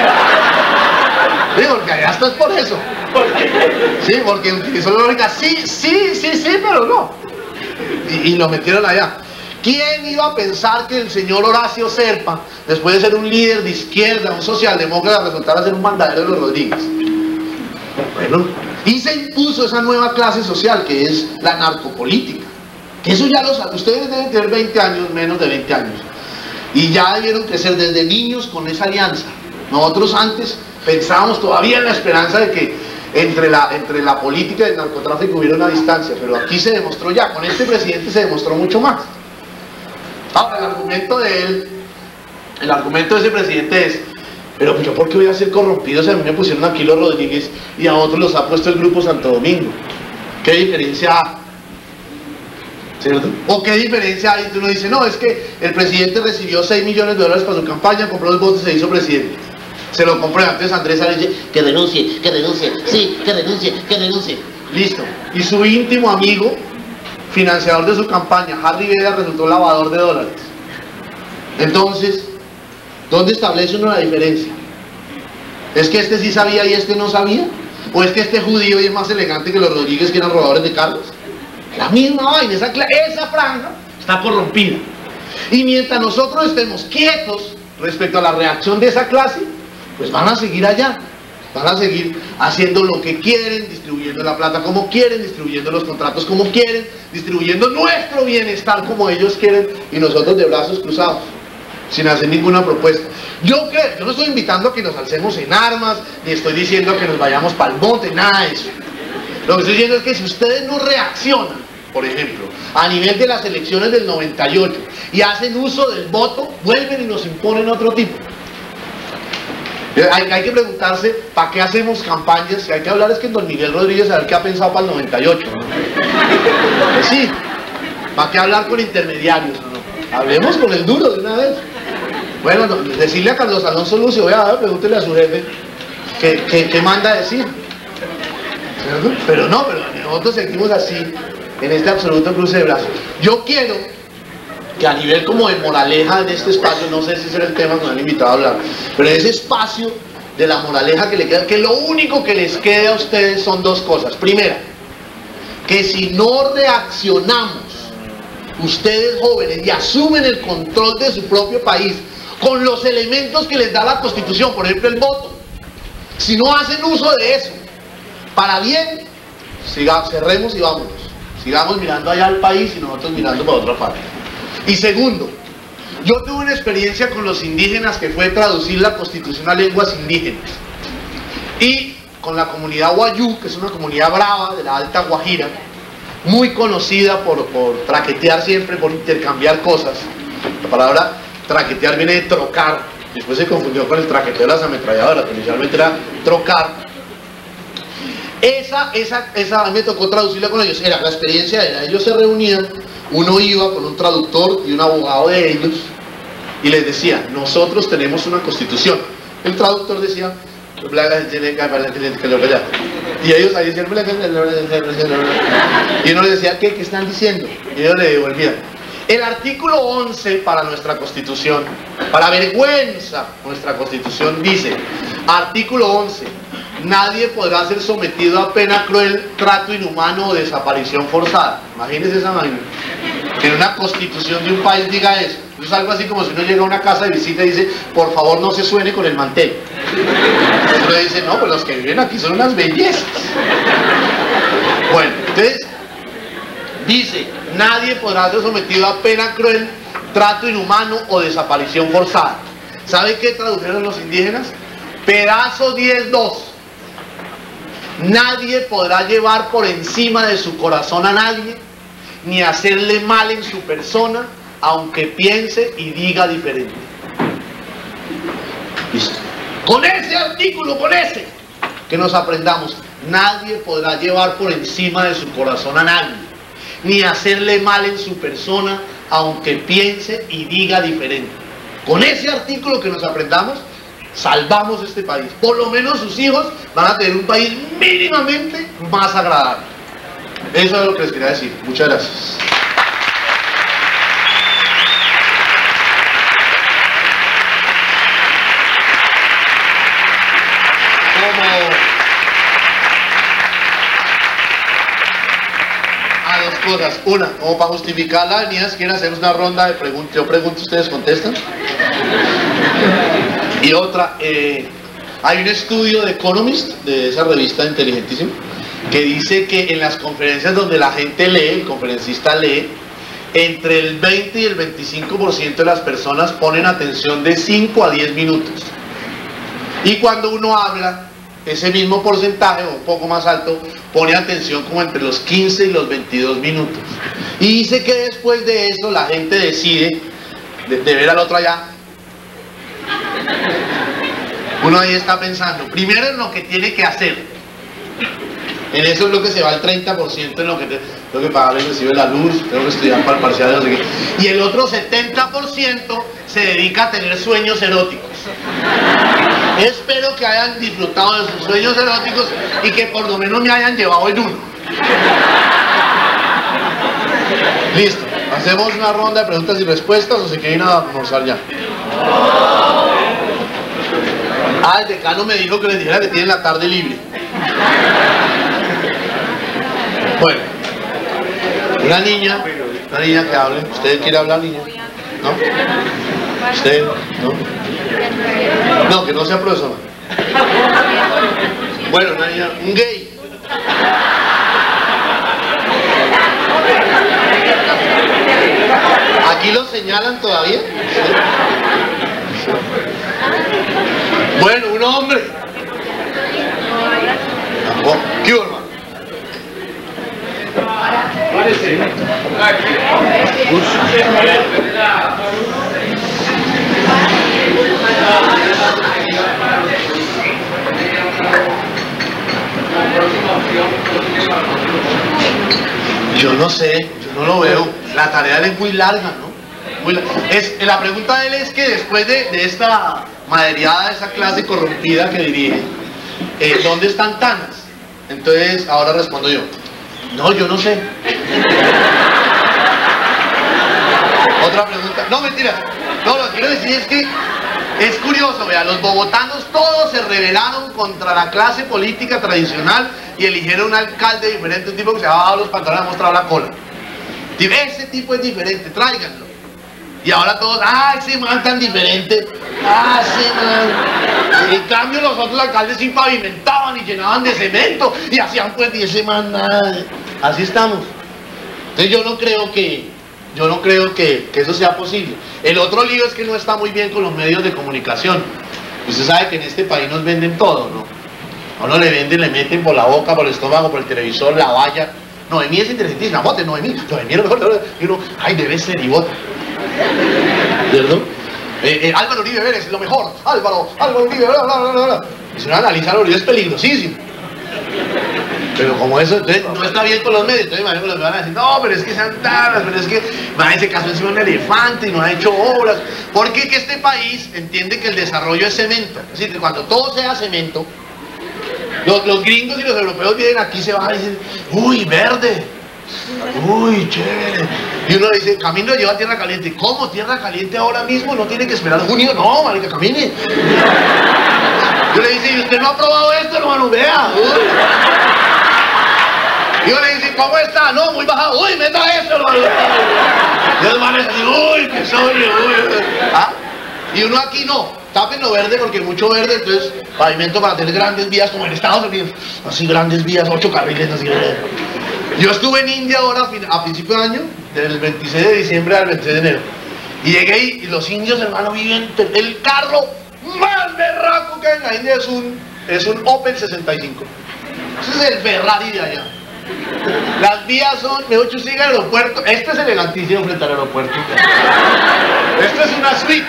Sí, porque allá estás por eso. Sí, porque utilizó la lógica, sí, pero no. Y lo metieron allá. ¿Quién iba a pensar que el señor Horacio Serpa, después de ser un líder de izquierda, un socialdemócrata, resultara ser un mandadero de los Rodríguez? Bueno, y se impuso esa nueva clase social que es la narcopolítica. Que eso ya lo saben, ustedes deben tener 20 años, menos de 20 años. Y ya debieron crecer desde niños con esa alianza. Nosotros antes pensábamos todavía en la esperanza de que entre la política y el narcotráfico hubiera una distancia, pero aquí se demostró ya, con este presidente se demostró mucho más. Ahora, el argumento de él el argumento de ese presidente es: pero yo ¿por qué voy a ser corrompido si a mí me pusieron aquí los Rodríguez y a otros los ha puesto el Grupo Santo Domingo? ¿Qué diferencia hay? ¿Cierto? ¿O qué diferencia hay? Uno dice, no, es que el presidente recibió $6 millones para su campaña, compró los votos y se hizo presidente. Se lo compró. Entonces Andrés sale y dice, que denuncie, sí, que denuncie. Listo. Y su íntimo amigo, financiador de su campaña, Harry Veda, resultó lavador de dólares. Entonces, ¿dónde establece uno la diferencia? ¿Es que este sí sabía y este no sabía? ¿O es que este judío y es más elegante que los Rodríguez, que eran robadores de carros? La misma vaina, esa franja está corrompida. Y mientras nosotros estemos quietos respecto a la reacción de esa clase, pues van a seguir allá. Van a seguir haciendo lo que quieren, distribuyendo la plata como quieren, distribuyendo los contratos como quieren, distribuyendo nuestro bienestar como ellos quieren, y nosotros de brazos cruzados, sin hacer ninguna propuesta. Yo no estoy invitando a que nos alcemos en armas, ni estoy diciendo que nos vayamos para el monte, nada de eso. Lo que estoy diciendo es que si ustedes no reaccionan, por ejemplo, a nivel de las elecciones del 98, y hacen uso del voto, vuelven y nos imponen otro tipo. Hay que preguntarse, ¿para qué hacemos campañas? Si hay que hablar es que Don Miguel Rodríguez a ver qué ha pensado para el 98, ¿no? Pues sí, ¿para qué hablar con intermediarios? ¿No? Hablemos con el duro de una vez. Bueno, decirle a Carlos Alonso Lucio, vea, pregúntele a su jefe ¿qué manda a decir? ¿Cierto? Pero nosotros seguimos así, en este absoluto cruce de brazos. Yo quiero que a nivel como de moraleja en este espacio, no sé si será el tema que me han invitado a hablar, pero en ese espacio de la moraleja que le queda, que lo único que les quede a ustedes son dos cosas. Primera, que si no reaccionamos, ustedes jóvenes, y asumen el control de su propio país, con los elementos que les da la Constitución, por ejemplo el voto, si no hacen uso de eso, para bien, cerremos y vámonos. Sigamos mirando allá al país y nosotros mirando para otra parte. Y segundo, yo tuve una experiencia con los indígenas que fue traducir la Constitución a lenguas indígenas. Y con la comunidad Wayú, que es una comunidad brava de la Alta Guajira, muy conocida por traquetear siempre, por intercambiar cosas. La palabra traquetear viene de trocar, después se confundió con el traqueteo de las ametralladoras, que inicialmente era trocar. Esa a mí me tocó traducirla con ellos. La experiencia era, ellos se reunían, uno iba con un traductor y un abogado de ellos y les decía, nosotros tenemos una constitución. El traductor decía, y ellos ahí decían, y uno les decía, ¿qué están diciendo? Y ellos le devolvían. El artículo 11 para nuestra constitución, para vergüenza, nuestra constitución dice, artículo 11, nadie podrá ser sometido a pena cruel, trato inhumano o desaparición forzada. Imagínense esa vaina. Que en una constitución de un país diga eso. Es algo así como si uno llega a una casa de visita y dice, por favor no se suene con el mantel. Entonces uno dice, no, pues los que viven aquí son unas bellezas. Bueno, entonces, dice, nadie podrá ser sometido a pena cruel, trato inhumano o desaparición forzada. ¿Sabe qué tradujeron los indígenas? Pedazo 10.2. Nadie podrá llevar por encima de su corazón a nadie, ni hacerle mal en su persona, aunque piense y diga diferente. Listo. Con ese artículo, que nos aprendamos, nadie podrá llevar por encima de su corazón a nadie, ni hacerle mal en su persona, aunque piense y diga diferente. Con ese artículo que nos aprendamos, salvamos este país. Por lo menos sus hijos van a tener un país mínimamente más agradable. Eso es lo que les quería decir. Muchas gracias. Dos cosas. Una, como para justificar la venida, si quieren hacer una ronda de preguntas, yo pregunto, ustedes contestan. Y otra, hay un estudio de Economist, de esa revista inteligentísima, que dice que en las conferencias donde la gente lee, el conferencista lee, entre el 20 y el 25% de las personas ponen atención de 5 a 10 minutos. Y cuando uno habla, ese mismo porcentaje, o un poco más alto, pone atención como entre los 15 y los 22 minutos. Y dice que después de eso la gente decide, de ver al otro allá, Uno ahí está pensando, primero en lo que tiene que hacer. En eso es lo que se va el 30%, en lo que tengo que pagar el recibo de la luz, tengo que estudiar para el parcial de no sé qué. Y el otro 70% se dedica a tener sueños eróticos. Espero que hayan disfrutado de sus sueños eróticos y que por lo menos me hayan llevado en uno. Listo, hacemos una ronda de preguntas y respuestas o se quieren a almorzar ya. El decano me dijo que les dijera que tienen la tarde libre. Bueno, una niña que hable. ¿Usted quiere hablar, niña? ¿No? ¿Usted? ¿No? No, que no sea profesora. Bueno, una niña, un gay. ¿Aquí lo señalan todavía? ¿Sí? Bueno, un hombre. ¿Qué hubo, hermano? Yo no sé, yo no lo veo. La tarea de él es muy larga, ¿no? La pregunta de él es que después de esta maderiada, de esa clase corrompida que dirige, ¿dónde están Tanas? Entonces, ahora respondo yo. No, yo no sé. Otra pregunta. No, mentira. No, lo que quiero decir es que es curioso, vea, los bogotanos todos se rebelaron contra la clase política tradicional y eligieron un alcalde diferente, un tipo que se ha bajado los pantalones y ha mostrado la cola. Ese tipo es diferente, tráiganlo. Y ahora todos, ese man tan diferente, ese man. En cambio los otros alcaldes sí pavimentaban y llenaban de cemento y hacían pues y ese man nada. Así estamos. Entonces yo no creo que eso sea posible. El otro lío es que no está muy bien con los medios de comunicación. Usted sabe que en este país nos venden todo, ¿no? A uno le venden, le meten por la boca, por el estómago, por el televisor, la valla. Noemí es inteligentísima, vote Noemí es lo mejor. Y uno, debe ser y vota. ¿Cierto? Álvaro Uribe Vélez es lo mejor. Álvaro Uribe, bla, bla, bla, bla. Y si uno analiza, Uribe es peligrosísimo. Pero como eso, entonces no está bien con los medios. Entonces imagino que los van a decir, no, pero es que sean taras, pero es que en ese caso encima un elefante y no ha hecho obras. Porque que este país entiende que el desarrollo es cemento. Es decir, que cuando todo sea cemento, los gringos y los europeos vienen aquí y se van a decir, uy, verde, uy, chévere. Y uno dice, camino lleva a Tierra Caliente. ¿Cómo Tierra Caliente ahora mismo? ¿No tiene que esperar junio? No, marica, camine. Yo le dice, ¿y usted no ha probado esto, hermano? Vea. Y yo le dice, ¿cómo está? No, muy bajado. Uy, meta esto, hermano. Y los manes así, uy, qué soy, uy. Y uno aquí no. Tápenlo verde porque hay mucho verde, entonces pavimento para tener grandes vías como en Estados Unidos. Así grandes vías, 8 carriles, así. Yo estuve en India ahora a principio de año, del 26 de diciembre al 26 de enero. Y llegué y los indios, hermano, viven el carro más berraco que hay en la India es un Opel 65. Ese es el Ferrari de allá. Las vías son, mejor dicho, sigue el aeropuerto. Este es elegantísimo frente al aeropuerto. Esto es una suite.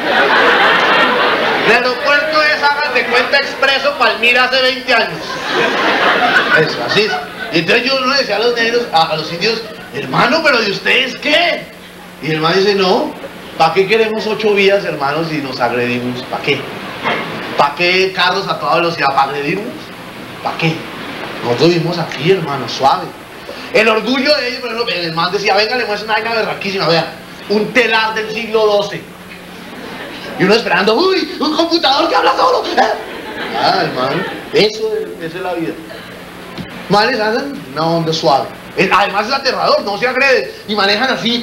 El aeropuerto es, hagan de cuenta, Expreso Palmira hace 20 años. Eso, así es. Y entonces yo le decía a los negros, a los indios, hermano, ¿pero de ustedes qué? Y el hermano dice, no, ¿para qué queremos 8 vías, hermanos, si nos agredimos? ¿Para qué? ¿Para qué carros a toda velocidad? ¿Para agredirnos? ¿Para qué? Nosotros vivimos aquí, hermano, suave. El orgullo de ellos, por ejemplo, el hermano decía, venga, le muestro una vaina berraquísima, vean, un telar del siglo XII. Y uno esperando, uy, un computador que habla solo. Hermano, eso es la vida. Manes andan una onda suave. Además es aterrador, no se agrede. Y manejan así.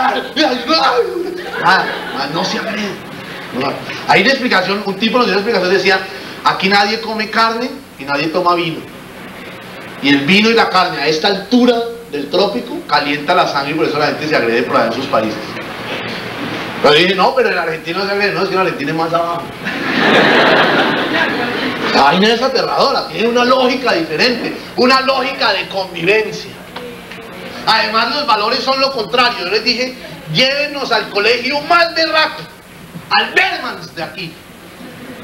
No se agrede. No. Hay una explicación, un tipo nos dio una explicación, decía, aquí nadie come carne y nadie toma vino. Y el vino y la carne a esta altura del trópico calienta la sangre y por eso la gente se agrede por allá en sus países. Pero dije, no, pero el argentino se agrede, no, es que el argentino es más abajo. La vaina es aterradora, tiene una lógica diferente, una lógica de convivencia. Además los valores son lo contrario. Yo les dije, llévenos al colegio más berraco, al Bermans de aquí,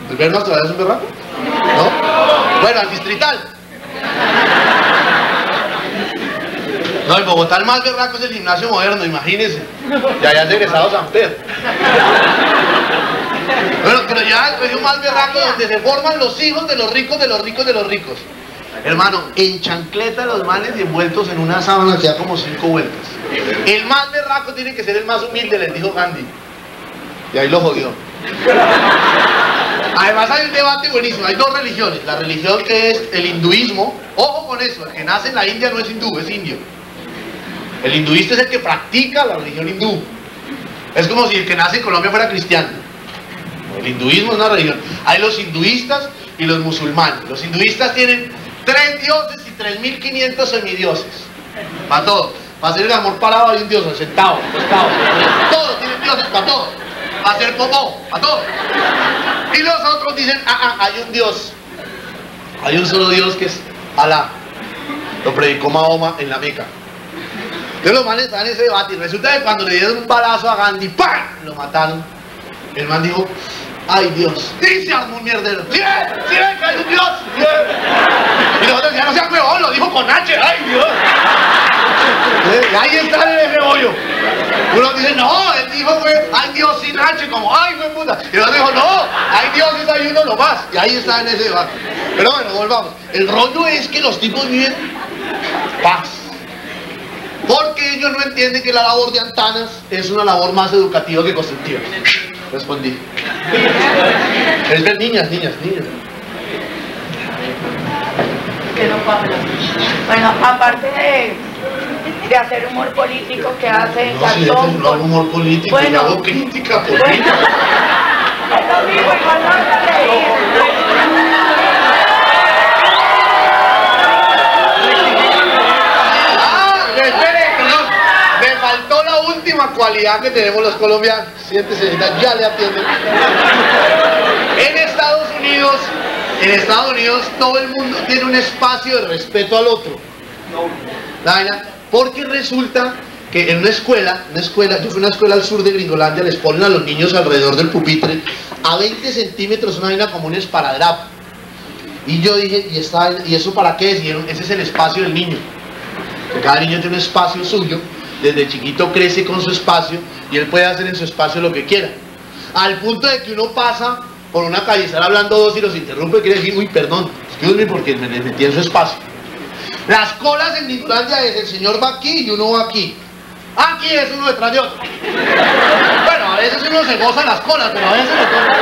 ¿El Bernas todavía es un berraco? ¿No? Bueno, al distrital. No, en Bogotá el más berraco es el Gimnasio Moderno, imagínense. Ya es egresado San Pedro. Bueno, pero ya el colegio más berraco donde se forman los hijos de los ricos, de los ricos, de los ricos. Hermano, en chancleta los manes y envueltos en una sábana que da como 5 vueltas. El más berraco tiene que ser el más humilde, les dijo Gandhi. Y ahí lo jodió. Además hay un debate buenísimo, hay dos religiones. La religión que es el hinduismo, ojo con eso, el que nace en la India no es hindú, es indio. El hinduista es el que practica la religión hindú. Es como si el que nace en Colombia fuera cristiano. El hinduismo es una religión. Hay los hinduistas y los musulmanes. Los hinduistas tienen 3 dioses y 3.500 semidioses. Para todo. Para hacer el amor parado hay un dios, sentado, acostado. Todos tienen dioses, para todo. Para hacer popó, para todo. Y los otros dicen, hay un dios. Hay un solo dios que es Alá. Lo predicó Mahoma en la Meca. Entonces los manes están en ese debate y resulta que cuando le dieron un balazo a Gandhi, ¡pam!, lo mataron. El man dijo, ¡ay Dios! Y se armó un mierdero. ¡Sí ven que hay un Dios! ¡Sí ven! Y los otros decían, no sean huevón, lo dijo con H, ¡ay Dios! Y ahí está en ese hoyo. Uno dice, no, él dijo, hay Dios sin H, como, ¡ay, güey puta! Y el otro dijo, no, hay dioses, hay uno nomás. Y ahí está en ese debate. Pero bueno, volvamos. El rollo es que los tipos viven paz. Porque ellos no entienden que la labor de Antanas es una labor más educativa que constructiva. Respondí. Es ver niñas. Bueno, aparte de hacer humor político que hace no, si no hago humor político, bueno, yo hago crítica política. Bueno, es lo mismo, igual no vas a reír. Me faltó la última cualidad que tenemos los colombianos. Siéntese, ya le atienden. En Estados Unidos todo el mundo tiene un espacio de respeto al otro. Porque resulta que en una escuela, yo fui a una escuela al sur de Gringolandia, les ponen a los niños alrededor del pupitre a 20 centímetros una vaina como un esparadrapo. Y yo dije, ¿y eso para qué? Decidieron, ese es el espacio del niño. Que cada niño tiene un espacio suyo, desde chiquito crece con su espacio y él puede hacer en su espacio lo que quiera. Al punto de que uno pasa por una calle, están hablando dos y los interrumpe y quiere decir, uy, perdón, excuse me porque me metí en su espacio. Las colas en Gringolandia es el señor va aquí y uno va aquí. Aquí es uno detrás de otro. Bueno, a veces uno se goza las colas, pero a veces no toca.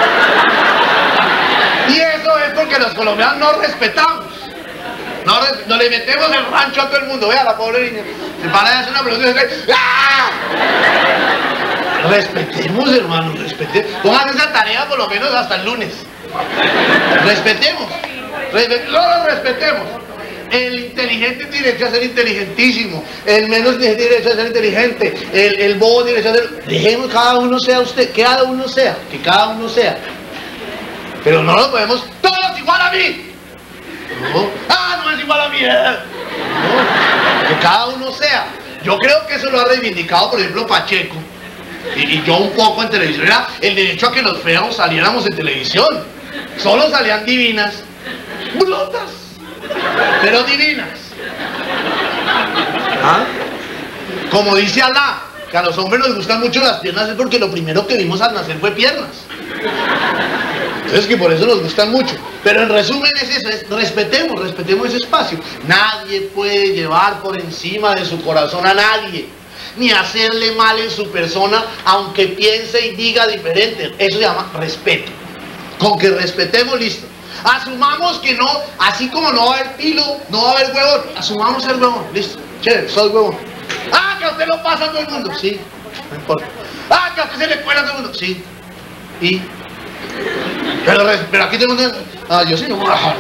Y eso es porque los colombianos no respetamos. No le metemos el rancho a todo el mundo. Vea la pobre niña. Se para y hace una pregunta y se cae. ¡Ah! Respetemos, hermano, respetemos. Pongan esa tarea por lo menos hasta el lunes. Respetemos. No lo respetemos. El inteligente tiene derecho a ser inteligentísimo. El menos inteligente tiene derecho a ser inteligente. El bobo tiene derecho a ser... Dejemos cada uno sea usted. Que cada uno sea. Pero no lo podemos todos igual a mí. No. No es igual a mí. No. Que cada uno sea. Yo creo que eso lo ha reivindicado, por ejemplo, Pacheco. Y yo un poco en televisión. Era el derecho a que los feos saliéramos en televisión. Solo salían divinas. Brutas. Pero divinas. Como dice Alá, que a los hombres nos gustan mucho las piernas es porque lo primero que vimos al nacer fue piernas. Entonces que por eso nos gustan mucho. Pero en resumen es eso, respetemos ese espacio. Nadie puede llevar por encima de su corazón a nadie, ni hacerle mal en su persona, aunque piense y diga diferente. Eso se llama respeto. Con que respetemos, listo. Asumamos que no, así como no va a haber pilo, no va a haber huevón, asumamos el huevón, listo, chévere, soy huevón. Que a usted lo pasa a todo el mundo, sí, no importa. Que a usted se le cuela a todo el mundo, sí. Y... Pero aquí tenemos... yo sí no me voy a dejar.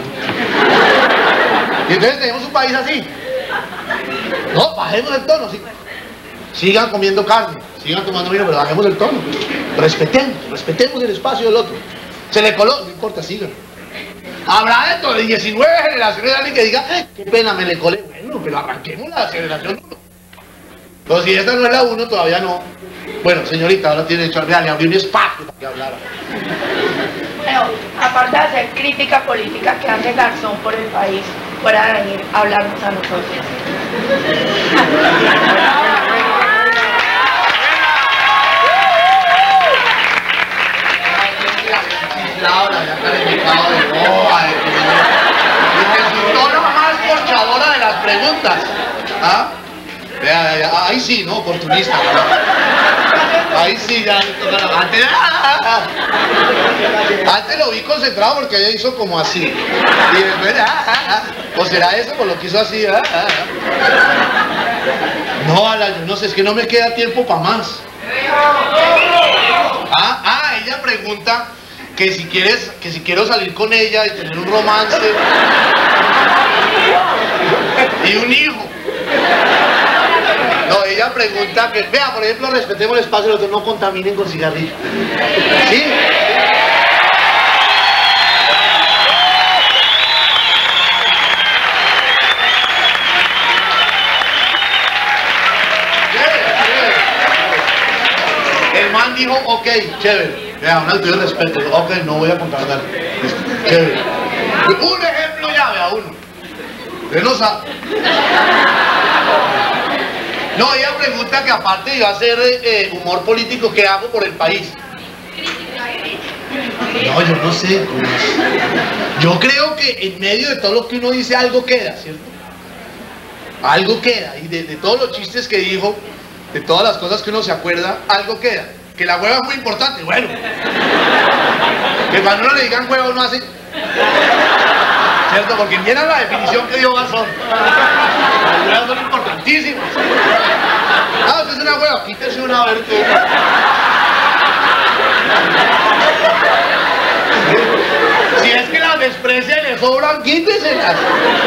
Y entonces tenemos un país así. No, bajemos el tono, sí. Sigan comiendo carne, sigan tomando vino, pero bajemos el tono. Respetemos el espacio del otro. Se le coló, no importa, sigan. Habrá dentro de 19 generaciones de alguien que diga, qué pena, me le colé. Bueno, pero arranquemos la generación 1. Pero si esta no es la 1, todavía no. Bueno, señorita, ahora tiene derecho a... Le abrí un espacio para que hablara. Pero, aparte de hacer crítica política, que hace Garzón por el país, fuera de venir a hablarnos a nosotros. Laura, ya calificado de boba, y resultó la más corchadora de las preguntas. ¿Ah? Vea, ahí sí, ¿no? Oportunista, ¿no? Ahí sí, ya. Antes lo vi concentrado porque ella hizo como así. Y después, o será eso por lo que hizo así, No, Ala, yo no sé, es que no me queda tiempo para más. Ella pregunta que si quiero salir con ella y tener un romance y un hijo. No, ella pregunta que, vea, por ejemplo, respetemos el espacio, los otros no contaminen con cigarrillo. ¿Sí? El man dijo, ok, chévere. Vea, un alto de respeto. Ok, no voy a contaminar. Chévere. Un ejemplo ya, vea, uno. Usted no sabe. No, ella pregunta que aparte de yo hacer humor político, ¿qué hago por el país? No, yo no sé. Yo creo que en medio de todo lo que uno dice, algo queda, ¿cierto? Algo queda. Y de todos los chistes que dijo, de todas las cosas que uno se acuerda, algo queda. Que la hueva es muy importante, bueno. Que cuando uno le digan hueva uno hace... ¿Cierto? Porque vieran la definición que dio Garzón. Las huevas son importantísimas. Usted es una hueva, quítese una a ver qué. Si es que las desprecia y le sobran, quíteselas.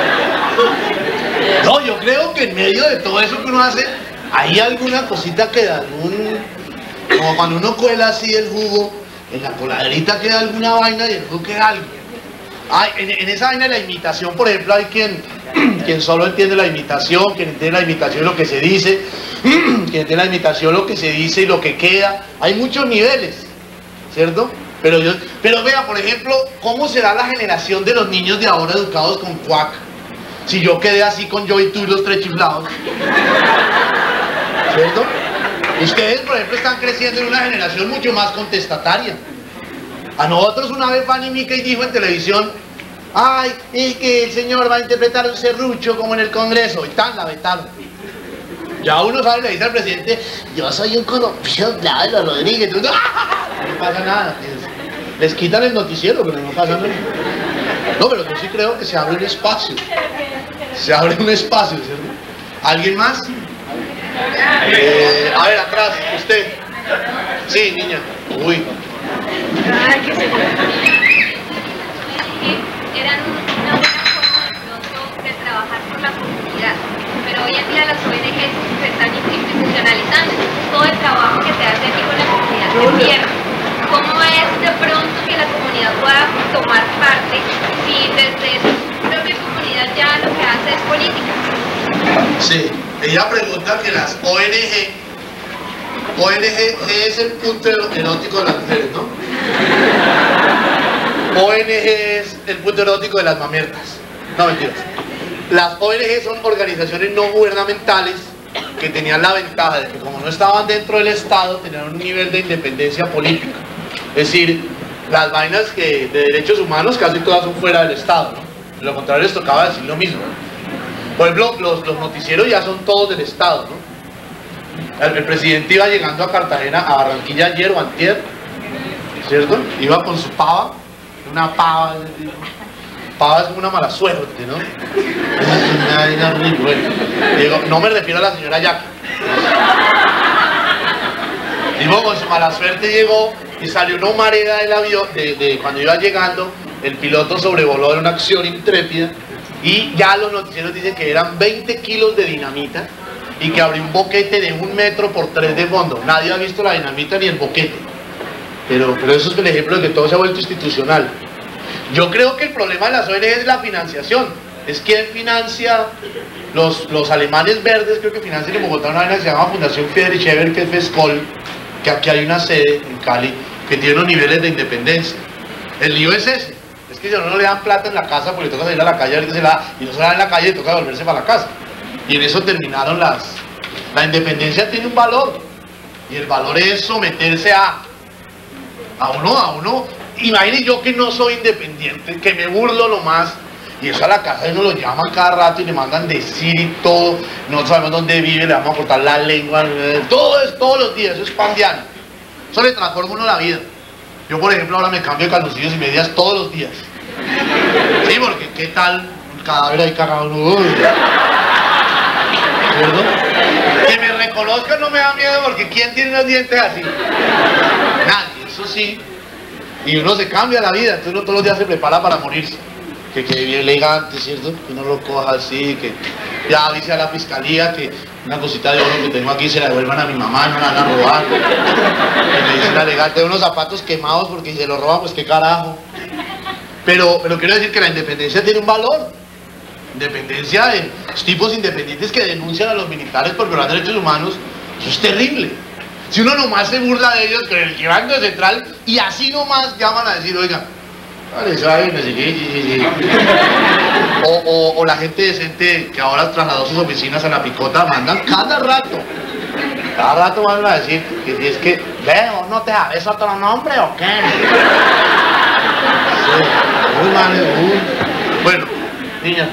No, yo creo que en medio de todo eso que uno hace, hay alguna cosita que da como cuando uno cuela así el jugo, en la coladerita queda alguna vaina y el jugo queda algo. En esa vaina de la imitación, por ejemplo, hay quien solo entiende la imitación, quien entiende la imitación lo que se dice, quien entiende la imitación lo que se dice y lo que queda. Hay muchos niveles, ¿cierto? Pero vea, por ejemplo, ¿cómo será la generación de los niños de ahora educados con cuac? Si yo quedé así con yo y tú y los tres chiflados, ¿cierto? Ustedes, por ejemplo, están creciendo en una generación mucho más contestataria. A nosotros una vez Fanny Mickey dijo en televisión, ay, y que el señor va a interpretar un serrucho como en el Congreso, y tan la vetaron. Ya uno sabe, le dice al presidente, yo soy un conocido de los Rodríguez, no pasa nada. Les quitan el noticiero, pero no pasa nada. No, pero yo sí creo que se abre un espacio. Se abre un espacio, ¿cierto? ¿Alguien más? A ver, atrás, usted. Sí, niña. Uy. Eran una buena forma de pronto de trabajar por la comunidad, pero hoy en día las ONGs se están institucionalizando, entonces todo el trabajo que se hace aquí con la comunidad se pierde. ¿Cómo es de pronto que la comunidad pueda tomar parte si desde su propia comunidad ya lo que hace es política? Sí, ella pregunta que las ONG es el punto erótico de las mujeres, ¿no? ONG es el punto erótico de las mamertas. No, mentiras. Las ONG son organizaciones no gubernamentales que tenían la ventaja de que como no estaban dentro del Estado, tenían un nivel de independencia política. Es decir, las vainas de derechos humanos casi todas son fuera del Estado, ¿no? De lo contrario les tocaba decir lo mismo. Por ejemplo, los noticieros ya son todos del Estado, ¿no? El presidente iba llegando a Cartagena, a Barranquilla ayer o antier, ¿cierto? Iba con su pava, una pava. Pava es una mala suerte, ¿no? Digo, no me refiero a la señora Jackie. Digo, con su mala suerte llegó y salió una humareda del avión, cuando iba llegando, el piloto sobrevoló en una acción intrépida y ya los noticieros dicen que eran 20 kilos de dinamita y que abrió un boquete de 1 metro por 3 de fondo. Nadie ha visto la dinamita ni el boquete. Pero eso es el ejemplo de que todo se ha vuelto institucional. Yo creo que el problema de las ONG es la financiación. Es quien financia, los alemanes verdes creo que financian en Bogotá una vaina que se llama Fundación Friedrich Ebert, que es FESCOL, que aquí hay una sede en Cali, que tiene unos niveles de independencia. El lío es ese. Es que si a uno no le dan plata en la casa porque le toca salir a la calle a ver qué se la da, y no se la da en la calle, le toca volverse para la casa. Y en eso terminaron las... La independencia tiene un valor, y el valor es someterse a uno. Imagínense yo que no soy independiente, que me burlo lo más, y eso a la casa uno lo llaman cada rato y le mandan decir y todo, no sabemos dónde vive, le vamos a cortar la lengua, todo es todos los días, eso es pandiano. Eso le transforma a uno la vida. Yo, por ejemplo, ahora me cambio de calzoncillos y medias todos los días. Sí, porque ¿qué tal? Un cadáver ahí cagado, ¿no? ¿Cierto? Que me reconozcan no me da miedo, porque ¿quién tiene los dientes así? Nadie, eso sí. Y uno se cambia la vida, entonces uno todos los días se prepara para morirse. Que quede bien elegante, ¿cierto? Que uno lo coja así, que ya dice a la fiscalía que una cosita de oro que tengo aquí se la devuelvan a mi mamá, no la van a robar. Que me dice la legal, tengo unos zapatos quemados porque si se los roban, pues qué carajo. Pero quiero decir que la independencia tiene un valor. Independencia de los tipos independientes que denuncian a los militares por violar derechos humanos, eso es terrible. Si uno nomás se burla de ellos con el Gigante Central y así nomás llaman a decir, oiga, vale, sabe, no sé qué. O la gente decente que ahora trasladó sus oficinas a la Picota, mandan cada rato van a decir que si es que, veo, ¿no te sabes otro nombre o qué? Sí, muy mal, Bueno, niña.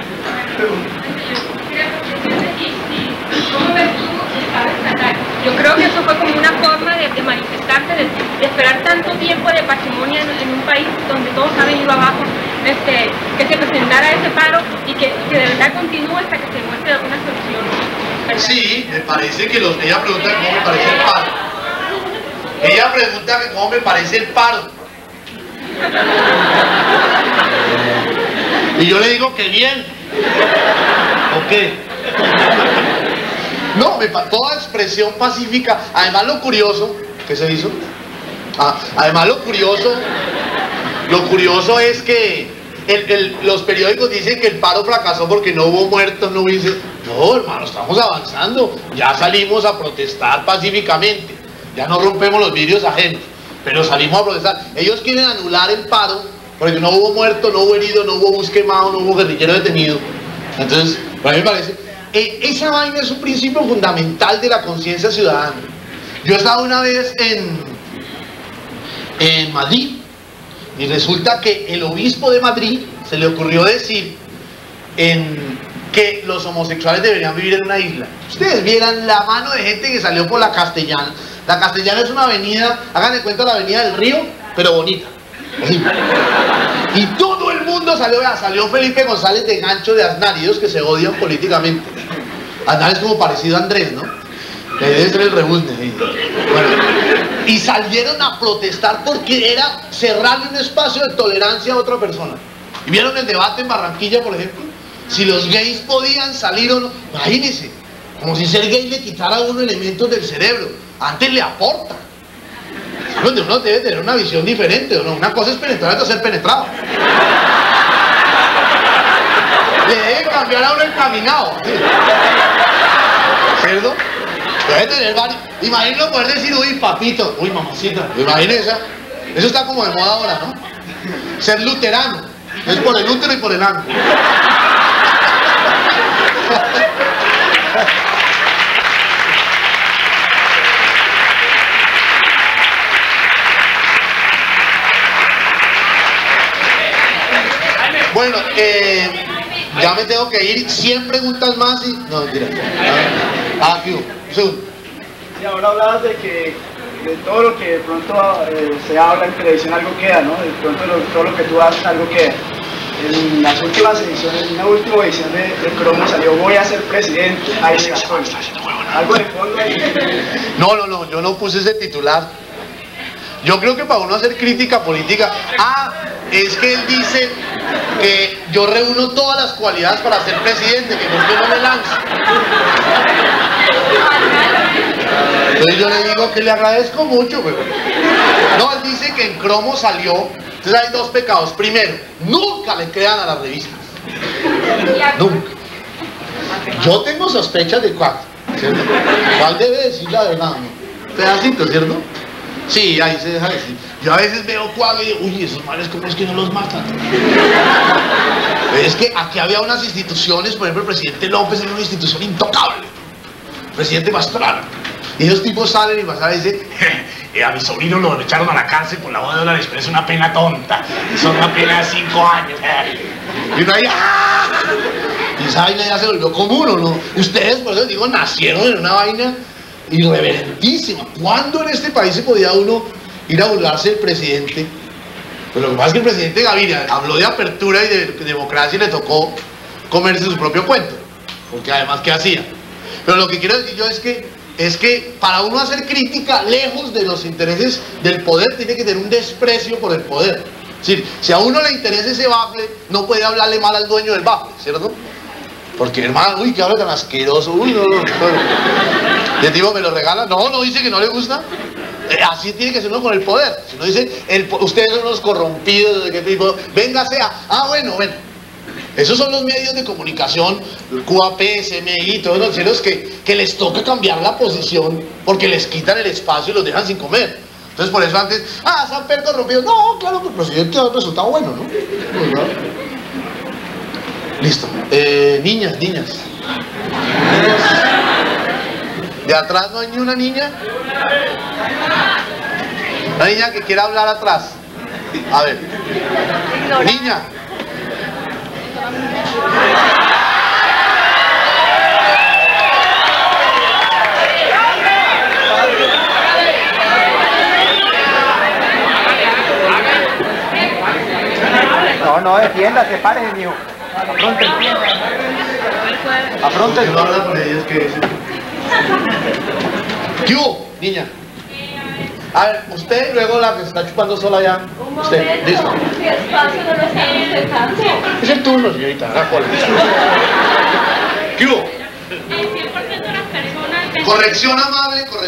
¿Cómo ves tú el paro estatal? Yo creo que eso fue como una forma de manifestarse, de esperar tanto tiempo de patrimonio en un país donde todos saben ir abajo, que se presentara ese paro y que de verdad continúe hasta que se muestre alguna solución, ¿verdad? Sí, me parece que ella pregunta cómo me parece el paro. Ella pregunta que cómo me parece el paro. Y yo le digo que bien. ¿O qué? No, toda expresión pacífica. Además lo curioso, ¿qué se hizo? Además lo curioso es que los periódicos dicen que el paro fracasó porque no hubo muertos, no hubiese... No, hermano, estamos avanzando. Ya salimos a protestar pacíficamente. Ya no rompemos los vidrios ajenos, pero salimos a protestar. Ellos quieren anular el paro porque no hubo muerto, no hubo herido, no hubo bus quemado, no hubo guerrillero detenido. Entonces, a mí me parece... esa vaina es un principio fundamental de la conciencia ciudadana. Yo he estado una vez en Madrid y resulta que el obispo de Madrid se le ocurrió decir que los homosexuales deberían vivir en una isla. Ustedes vieran la mano de gente que salió por la Castellana. La Castellana es una avenida, hagan de cuenta la avenida del Río, pero bonita. Y todo el mundo salió Felipe González de Gancho de Aznar, y ellos que se odian políticamente. Aznar es como parecido a Andrés, ¿no? Debe ser el rebuzne. Bueno, y salieron a protestar porque era cerrarle un espacio de tolerancia a otra persona. ¿Y vieron el debate en Barranquilla, por ejemplo? Si los gays podían salir o no. Imagínense, como si ser gay le quitara a uno elementos del cerebro. Antes le aporta. Donde uno debe tener una visión diferente, ¿o no? Una cosa es penetrar, otra ser penetrado. Le debe cambiar a uno el caminado, ¿sí? ¿Cierto? Debe tener varios. Imagínalo poder decir, uy, papito, uy, mamacita. Imagínese, eso está como de moda ahora, ¿no? Ser luterano. Es por el útero y por el ano. Bueno, ya me tengo que ir. 100 preguntas más y... No, mentira. Aquí, un segundo. Y ahora hablabas de todo lo que de pronto se habla en televisión algo queda, ¿no? De pronto todo lo que tú haces algo queda. En las últimas ediciones, en una última edición de Cromo salió "Voy a ser presidente". Ahí se gastó. ¿Algo de fondo ahí? No, yo no puse ese titular. Yo creo que para uno hacer crítica política... es que él dice que yo reúno todas las cualidades para ser presidente, que por qué no me lanzo. Entonces yo le digo que le agradezco mucho, pero... No, él dice que en Cromo salió... Entonces hay dos pecados. Primero, nunca le crean a las revistas. Nunca. Yo tengo sospechas de cuál, ¿cierto? ¿Cuál debe decir la verdad? Un pedacito, ¿cierto? Sí, ahí se deja decir. Yo a veces veo cuadros y digo, uy, esos males, ¿cómo es que no los matan? Es que aquí había unas instituciones, por ejemplo, el presidente López era una institución intocable. El presidente Pastrana. Y esos tipos salen y Pastrana dice, a mi sobrino lo echaron a la cárcel por lavado de dólares, pero es una pena tonta. Son una pena de 5 años. Y uno ahí, ¡ah! Y esa vaina ya se volvió común, ¿o no? Ustedes, por eso les digo, nacieron en una vaina irreverentísima. ¿Cuándo en este país se podía uno ir a burlarse del presidente? Pues lo que pasa es que el presidente Gaviria habló de apertura y de democracia y le tocó comerse su propio cuento, porque además, ¿qué hacía? Pero lo que quiero decir yo es que para uno hacer crítica lejos de los intereses del poder, tiene que tener un desprecio por el poder. Es decir, si a uno le interesa ese bafle, no puede hablarle mal al dueño del bafle, ¿cierto? Porque, hermano, uy, qué habla tan asqueroso, uy, no. ¿De tipo me lo regala? No dice que no le gusta. Así tiene que ser uno con el poder. Si no dice, ustedes son unos corrompidos, ¿de qué tipo? Véngase bueno. Esos son los medios de comunicación, QAP, SMI, todos los cielos que les toca cambiar la posición porque les quitan el espacio y los dejan sin comer. Entonces por eso antes, Samper corrompido. No, claro que el presidente ha resultado bueno, ¿no? Listo. Niñas. ¿De atrás no hay ni una niña? Una niña que quiera hablar atrás. A ver. Niña. No, defiéndase, párese, mijo. Afronte. No habla con ellos, ¿qué dicen? ¿Qué hubo, niña? A ver, usted luego la que se está chupando sola ya. Usted, listo. Si espacio no lo estamos intentando. Es el turno, señorita. ¿Qué hubo? El 100% de las personas... Corrección amable, 100%.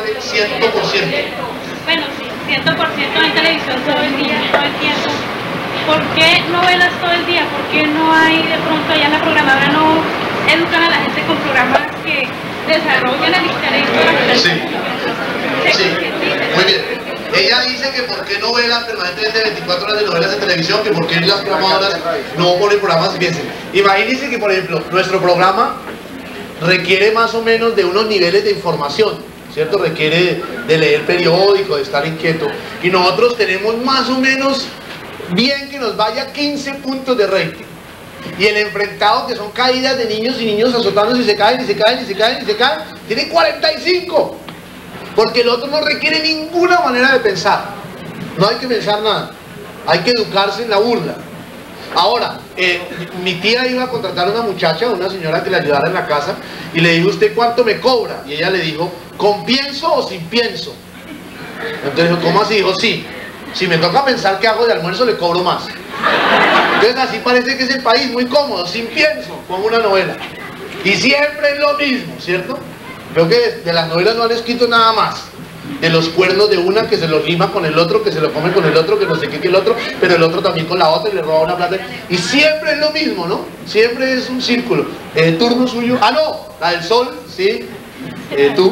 Bueno, sí, 100% en televisión todo el día, todo el tiempo. ¿Por qué novelas todo el día? ¿Por qué no hay de pronto allá en la programadora no educan a la gente con programas que desarrollan el interés de la gente? Sí, muy bien. Ella dice que por qué no velan permanentemente 24 horas de novelas de televisión, que por qué las programadoras no ponen programas y piensen. Imagínense que, por ejemplo, nuestro programa requiere más o menos de unos niveles de información, ¿cierto? Requiere de leer periódico, de estar inquieto. Y nosotros tenemos más o menos bien que nos vaya 15 puntos de rating. Y el enfrentado, que son caídas de niños y niños azotándose y se caen, tiene 45. Porque el otro no requiere ninguna manera de pensar. No hay que pensar nada. Hay que educarse en la burla. Ahora, mi tía iba a contratar a una muchacha, una señora que le ayudara en la casa, y le dijo, ¿usted cuánto me cobra? Y ella le dijo, ¿con pienso o sin pienso? Entonces dijo, ¿cómo así? Dijo, sí. Si me toca pensar qué hago de almuerzo, le cobro más. Entonces así parece que es el país, muy cómodo, sin pienso, como una novela. Y siempre es lo mismo, ¿cierto? Creo que de las novelas no han escrito nada más. De los cuernos de una que se los lima con el otro, que se lo come con el otro, que no sé qué que el otro, pero el otro también con la otra y le roba una plata. Y siempre es lo mismo, ¿no? Siempre es un círculo. El turno suyo. Ah, no, la del sol, sí. Tú.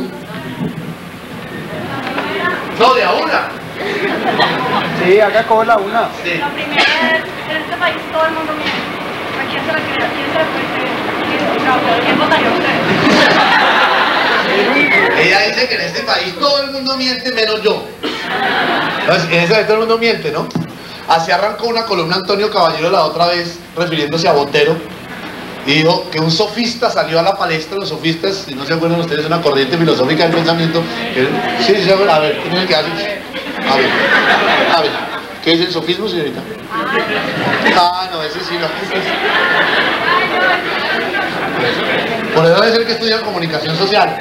No, de a una. Sí, haga cola una. Sí. Lo primero es, en este país todo el mundo miente. ¿A quién se la cree? ¿A quién se la puede creer? ¿Quién votaría usted? Ella dice que en este país todo el mundo miente menos yo. Entonces, en ese país todo el mundo miente, ¿no? Así arrancó una columna Antonio Caballero la otra vez, refiriéndose a Botero, y dijo que un sofista salió a la palestra. Los sofistas, si no se acuerdan ustedes, es una corriente filosófica del pensamiento. Sí, a ver, ¿qué tiene que hacer? A ver, ¿qué es el sofismo, señorita? Ah, no, ese sí, no. Por eso debe ser que estudia comunicación social.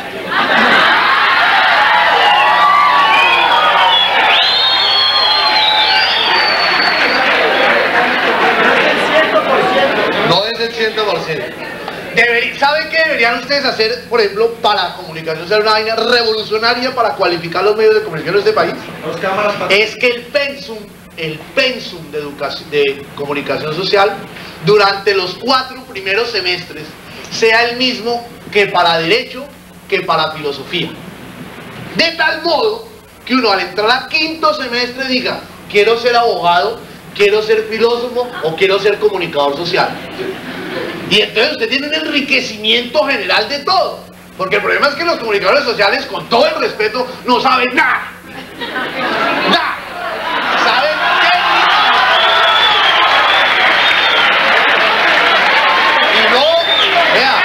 No es el 100%. ¿Saben qué deberían ustedes hacer, por ejemplo, para comunicación social, una vaina revolucionaria para cualificar los medios de comunicación de este país? Es que el pensum de comunicación social durante los 4 primeros semestres sea el mismo que para derecho, que para filosofía. De tal modo que uno al entrar a quinto semestre diga, quiero ser abogado, quiero ser filósofo o quiero ser comunicador social. Y entonces usted tiene un enriquecimiento general de todo. Porque el problema es que los comunicadores sociales, con todo el respeto, no saben nada. Nada. ¿Saben qué? Y no, vea.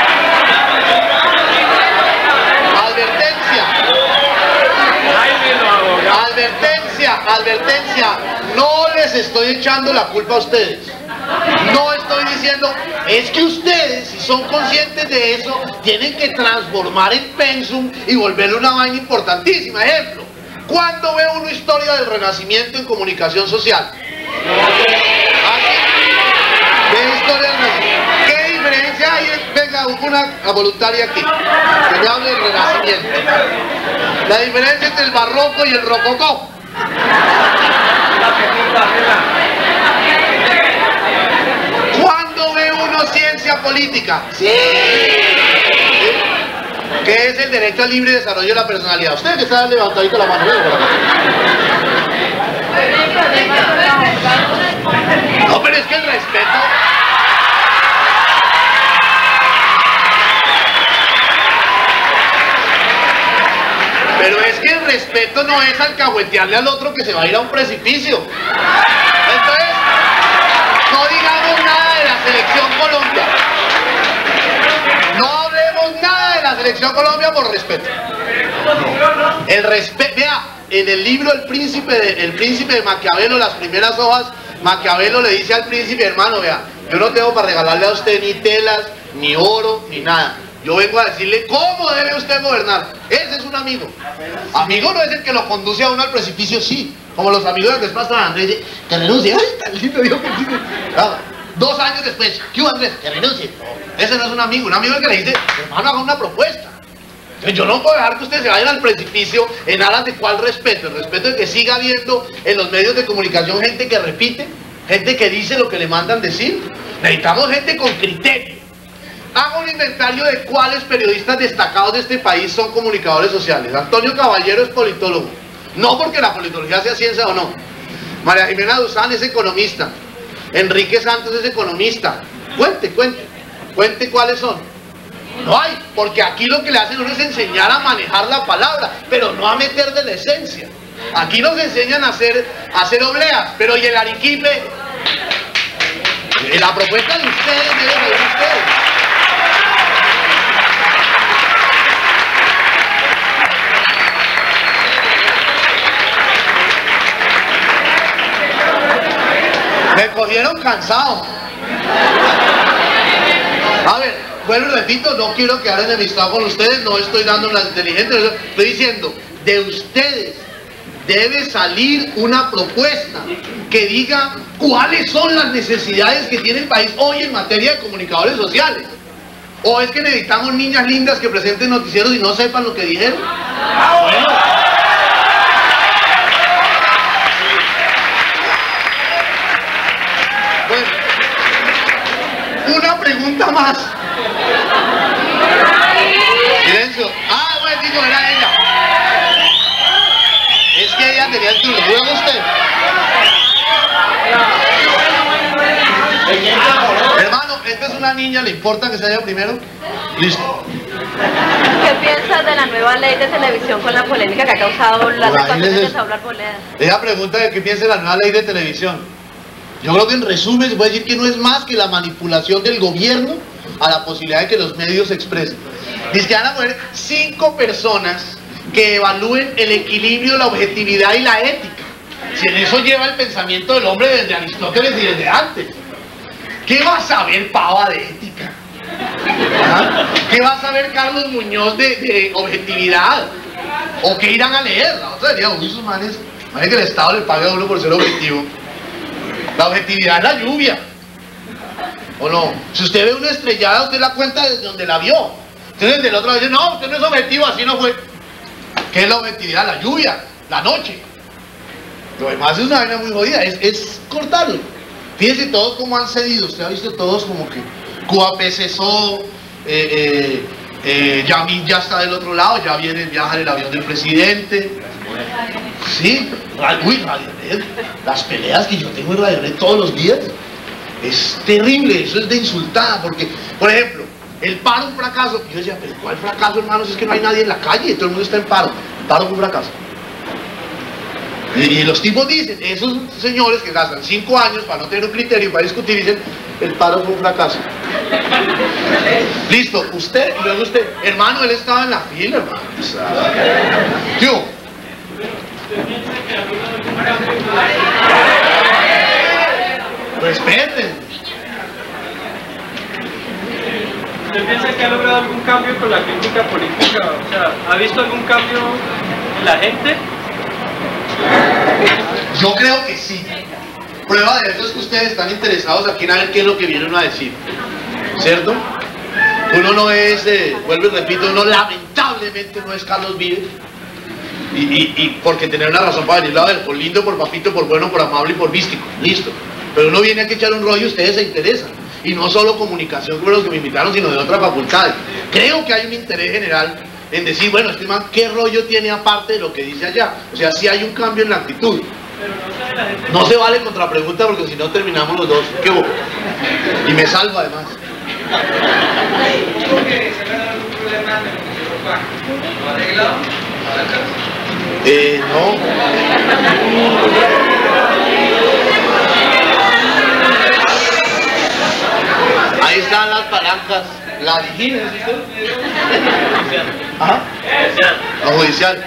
Advertencia, no les estoy echando la culpa a ustedes. No estoy diciendo, es que ustedes, si son conscientes de eso, tienen que transformar el pensum y volverlo una vaina importantísima. Ejemplo, ¿cuándo ve uno historia del Renacimiento en comunicación social? ¿Ve historia del Renacimiento? ¿Qué diferencia hay? Venga, una voluntaria aquí, que me hable del Renacimiento. La diferencia entre el barroco y el rococó. ¿Cuándo ve uno ciencia política? Sí. ¿Qué es el derecho al libre desarrollo de la personalidad? Ustedes que están levantadito la mano, no, pero es que el respeto... Pero es que el respeto no es alcahuetearle al otro que se va a ir a un precipicio. Entonces, no digamos nada de la selección Colombia. No hablemos nada de la selección Colombia por respeto. El respeto, vea, en el libro El Príncipe de Maquiavelo, las primeras hojas, Maquiavelo le dice al príncipe, hermano, vea, yo no tengo para regalarle a usted ni telas, ni oro, ni nada. Yo vengo a decirle cómo debe usted gobernar. Ese es un amigo. Amigo no es el que lo conduce a uno al precipicio, sí. Como los amigos del despacho de Andrés, que renuncie. Ay, tan lindo, dijo que sí. 2 años después, ¿qué hubo, Andrés? Que renuncie. Ese no es un amigo. Un amigo es el que le dice, hermano, haga una propuesta. Yo no puedo dejar que ustedes se vayan al precipicio en aras de cuál respeto. El respeto de que siga habiendo en los medios de comunicación gente que repite, gente que dice lo que le mandan decir. Necesitamos gente con criterio. Hago un inventario de cuáles periodistas destacados de este país son comunicadores sociales. Antonio Caballero es politólogo. No porque la politología sea ciencia o no. María Jimena Duzán es economista. Enrique Santos es economista. Cuente cuáles son. No hay, porque aquí lo que le hacen uno es enseñar a manejar la palabra, pero no a meter de la esencia. Aquí nos enseñan a hacer obleas, pero ¿y el arequipe? La propuesta de ustedes debe ser de ustedes. Me cogieron cansado. A ver, bueno, repito, no quiero quedar enemistado con ustedes, no estoy dando las inteligentes, estoy diciendo, de ustedes debe salir una propuesta que diga cuáles son las necesidades que tiene el país hoy en materia de comunicadores sociales. ¿O es que necesitamos niñas lindas que presenten noticieros y no sepan lo que dijeron? Bueno. Una pregunta más. Silencio. Ah, bueno, digo, era ella. Es que ella tenía el turno. ¿Luego usted? Hermano, esta es una niña, ¿le importa que se vaya primero? Listo. ¿Qué piensas de la nueva ley de televisión con la polémica que ha causado las actuaciones de Saúl Arboleda? Ella pregunta de qué piensa de la nueva ley de televisión. Yo creo que en resumen se puede decir que no es más que la manipulación del gobierno a la posibilidad de que los medios se expresen. Dice que van a poner 5 personas que evalúen el equilibrio, la objetividad y la ética. Si en eso lleva el pensamiento del hombre desde Aristóteles y desde antes. ¿Qué va a saber Pava de ética? ¿Ah? ¿Qué va a saber Carlos Muñoz de objetividad? ¿O qué irán a leer? La otra diría, uy, esos manes, que el Estado le pague a uno por ser objetivo. La objetividad es la lluvia. ¿O no? Si usted ve una estrellada, usted la cuenta desde donde la vio. Entonces desde el otro lado dice, no, usted no es objetivo, así no fue. ¿Qué es la objetividad? La lluvia, la noche. Lo demás es una vaina muy jodida, es cortarlo. Fíjense todos cómo han cedido. Usted ha visto todos como que QAP cesó, Yamil ya está del otro lado, ya viene viajar el avión del presidente. Sí, uy, Radionet, las peleas que yo tengo en Radionet todos los días, es terrible, eso es de insultada, porque, por ejemplo, el paro un fracaso. Yo decía, pero ¿cuál fracaso, hermanos? Es que no hay nadie en la calle, todo el mundo está en paro. El paro fue un fracaso. Y los tipos dicen, esos señores que gastan 5 años para no tener un criterio, para discutir, dicen, el paro fue un fracaso. Listo, usted, y luego usted, hermano, él estaba en la fila, hermano. O sea, ¿yo? Respeten. ¿Usted piensa que ha logrado algún cambio con la crítica política? O sea, ¿ha visto algún cambio en la gente? Yo creo que sí. Prueba de eso es que ustedes están interesados aquí en a ver qué es lo que vienen a decir, ¿cierto? Uno no es, vuelvo y repito, uno lamentablemente no es Carlos Vives, y porque tener una razón para venirlo a ver, por lindo, por papito, por bueno, por amable y por místico, listo. Pero uno viene aquí a echar un rollo y ustedes se interesan, y no solo comunicación como los que me invitaron, sino de otras facultades. Creo que hay un interés general en decir, bueno, este man, ¿qué rollo tiene aparte de lo que dice allá? O sea, sí hay un cambio en la actitud. No se vale contrapregunta porque si no terminamos los dos. ¿Qué hubo? Y me salvo además. No. Ahí están las palancas. La dijimos, ¿sí? Ajá. La judicial.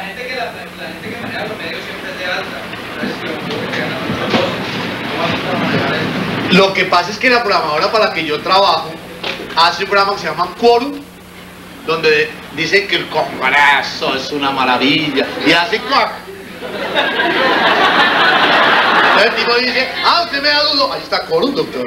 Lo que pasa es que la programadora para la que yo trabajo hace un programa que se llama Quórum, donde dice que el Congreso es una maravilla y hace crack. El tipo dice, usted me da dudo, ahí está Quórum, doctor.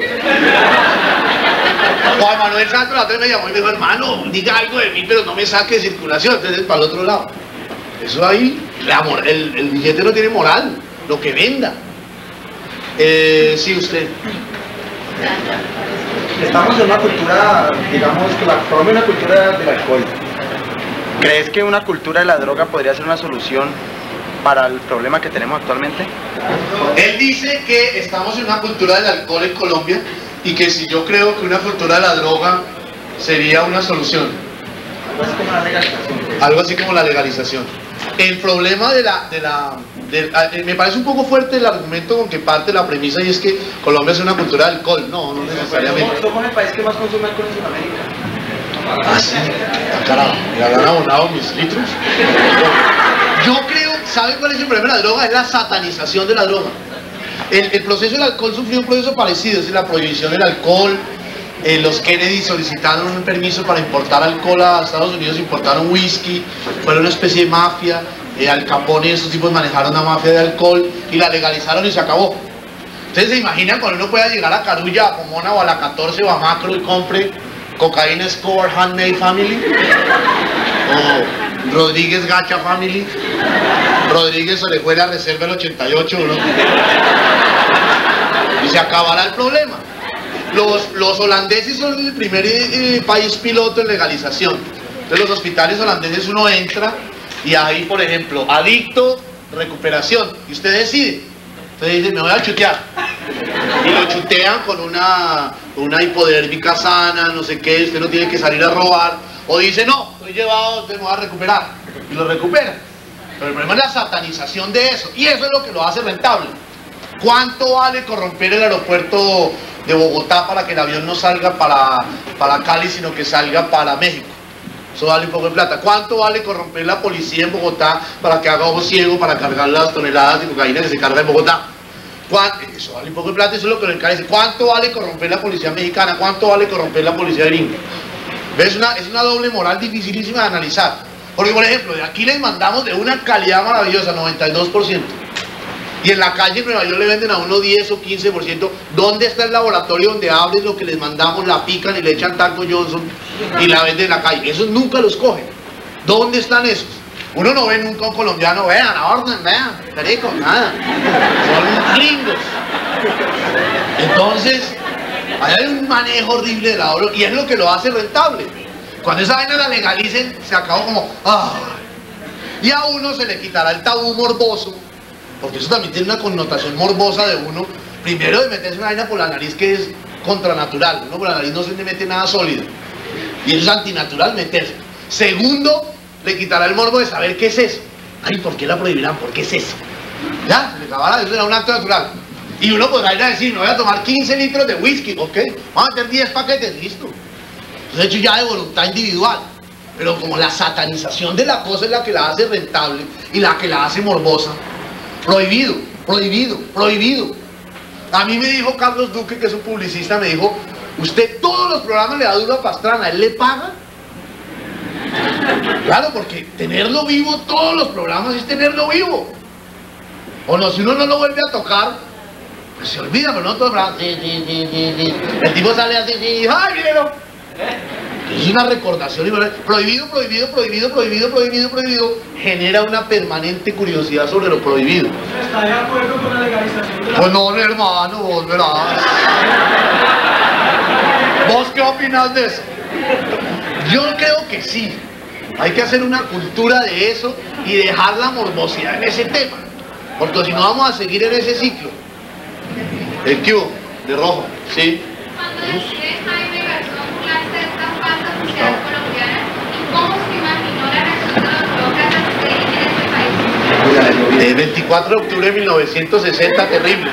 Juan Manuel Santos la otra me llamó y me dijo, hermano, diga algo de mí, pero no me saque de circulación. Entonces es para el otro lado. Eso ahí, el billete no tiene moral, lo que venda. Sí, usted. Estamos en una cultura, digamos, que la forma una cultura del alcohol. ¿Crees que una cultura de la droga podría ser una solución para el problema que tenemos actualmente? Él dice que estamos en una cultura del alcohol en Colombia y que si yo creo que una cultura de la droga sería una solución. Algo así como la legalización. Algo así como la legalización. El problema me parece un poco fuerte el argumento con que parte la premisa y es que Colombia es una cultura de alcohol. No, no necesariamente. Somos el país que más consume alcohol en Sudamérica. Ah, sí. Carajo, ¿me habrán abonado mis litros? Yo creo, ¿saben cuál es el problema de la droga? Es la satanización de la droga. El proceso del alcohol sufrió un proceso parecido, es la prohibición del alcohol. Los Kennedy solicitaron un permiso para importar alcohol a Estados Unidos, importaron whisky, fue una especie de mafia. Al Capone y esos tipos manejaron una mafia de alcohol y la legalizaron y se acabó. Ustedes se imaginan cuando uno pueda llegar a Carulla, a Pomona o a la 14 o a Macro y compre Cocaína Escobar Handmade Family o Rodríguez Gacha Family, Rodríguez Orejuela Reserva el 88, ¿no? Y se acabará el problema. Los holandeses son el primer país piloto en legalización. Entonces los hospitales holandeses uno entra y ahí, por ejemplo, adicto, recuperación, y usted decide. Entonces dice, me voy a chutear. Y lo chutean con una hipodérmica sana, no sé qué, usted no tiene que salir a robar. O dice, no, estoy llevado, entonces me voy a recuperar. Y lo recupera. Pero el problema es la satanización de eso. Y eso es lo que lo hace rentable. ¿Cuánto vale corromper el aeropuerto de Bogotá para que el avión no salga para Cali, sino que salga para México? Eso vale un poco de plata. ¿Cuánto vale corromper la policía en Bogotá para que haga ojo ciego para cargar las toneladas de cocaína que se carga en Bogotá? Eso vale un poco de plata, eso es lo que le encarece. ¿Cuánto vale corromper la policía mexicana? ¿Cuánto vale corromper la policía gringa? ¿Ves? Es una doble moral dificilísima de analizar. Porque, por ejemplo, de aquí les mandamos de una calidad maravillosa, 92%. Y en la calle en Nueva York le venden a uno 10 o 15%. ¿Dónde está el laboratorio donde abren lo que les mandamos, la pican y le echan talco Johnson y la venden en la calle? Esos nunca los cogen. ¿Dónde están esos? Uno no ve nunca a un colombiano, vean, la orden, vean, perico, nada. Son gringos. Entonces, hay un manejo horrible de la droga y es lo que lo hace rentable. Cuando esa vaina la legalicen, se acabó como, Y a uno se le quitará el tabú morboso, porque eso también tiene una connotación morbosa de uno, primero de meterse una vaina por la nariz que es contranatural, uno por la nariz no se le mete nada sólido, y eso es antinatural meterse. Segundo, le quitará el morbo de saber qué es eso. Ay, ¿por qué la prohibirán? ¿Por qué es eso? Ya, se le acabará, eso era un acto natural. Y uno podrá ir a decir, me voy a tomar 15 litros de whisky, ok, vamos a meter 10 paquetes, listo. Eso es hecho ya de voluntad individual. Pero como la satanización de la cosa es la que la hace rentable y la que la hace morbosa, prohibido, prohibido, prohibido. A mí me dijo Carlos Duque, que es un publicista, me dijo, usted todos los programas le da duro a Pastrana, ¿él le paga? Claro, porque tenerlo vivo, todos los programas es tenerlo vivo. O no, si uno no lo vuelve a tocar, pues se olvida, pero no todos los programas, sí. El tipo sale así, sí, ¡ay, míralo! Es una recordación, prohibido, prohibido, prohibido, prohibido, prohibido, prohibido, genera una permanente curiosidad sobre lo prohibido. ¿Está de acuerdo con la legalización de la... Pues no, hermano, vos verás. ¿Vos qué opinas de eso? Yo creo que sí. Hay que hacer una cultura de eso y dejar la morbosidad en ese tema. Porque si no vamos a seguir en ese ciclo. El Q, de rojo, ¿sí? Cuando decide Jaime Garzón burlarse de esta falsa sociedad colombiana, ¿y cómo se imaginó la reacción de los burócratas que dirigen este país? El 24 de octubre de 1960, terrible.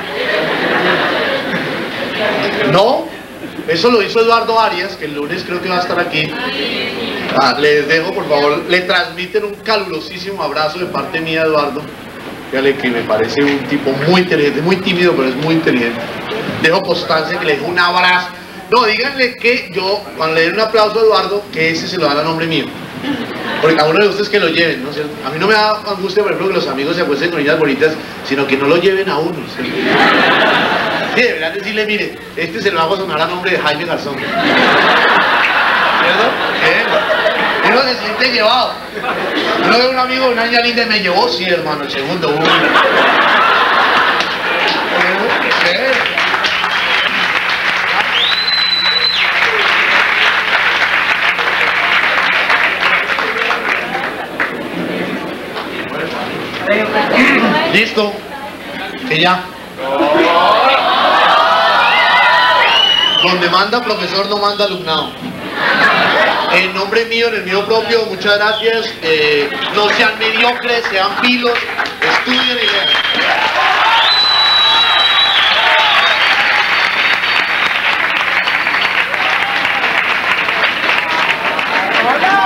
No, eso lo hizo Eduardo Arias, que el lunes creo que va a estar aquí. Les dejo, por favor, le transmiten un calurosísimo abrazo de parte mía, Eduardo. Fíjale que me parece un tipo muy inteligente, muy tímido, pero es muy inteligente. Dejo constancia que le dejo un abrazo. No, díganle que yo, cuando le den un aplauso a Eduardo, que ese se lo dan a nombre mío. Porque a uno de ustedes que lo lleven, ¿no? A mí no me da angustia, por ejemplo, que los amigos se acuesten con niñas bonitas, sino que no lo lleven a uno. ¿Sí? Sí, deberían decirle, mire, este se lo hago sonar a nombre de Jaime Garzón. ¿Cierto? Uno se siente llevado. Uno ve un amigo de una niña linda y me llevó, sí, hermano, el segundo uno. Listo, que ya. Donde manda profesor no manda alumnado. En nombre mío, en el mío propio, muchas gracias. No sean mediocres, sean pilos, estudien y lean.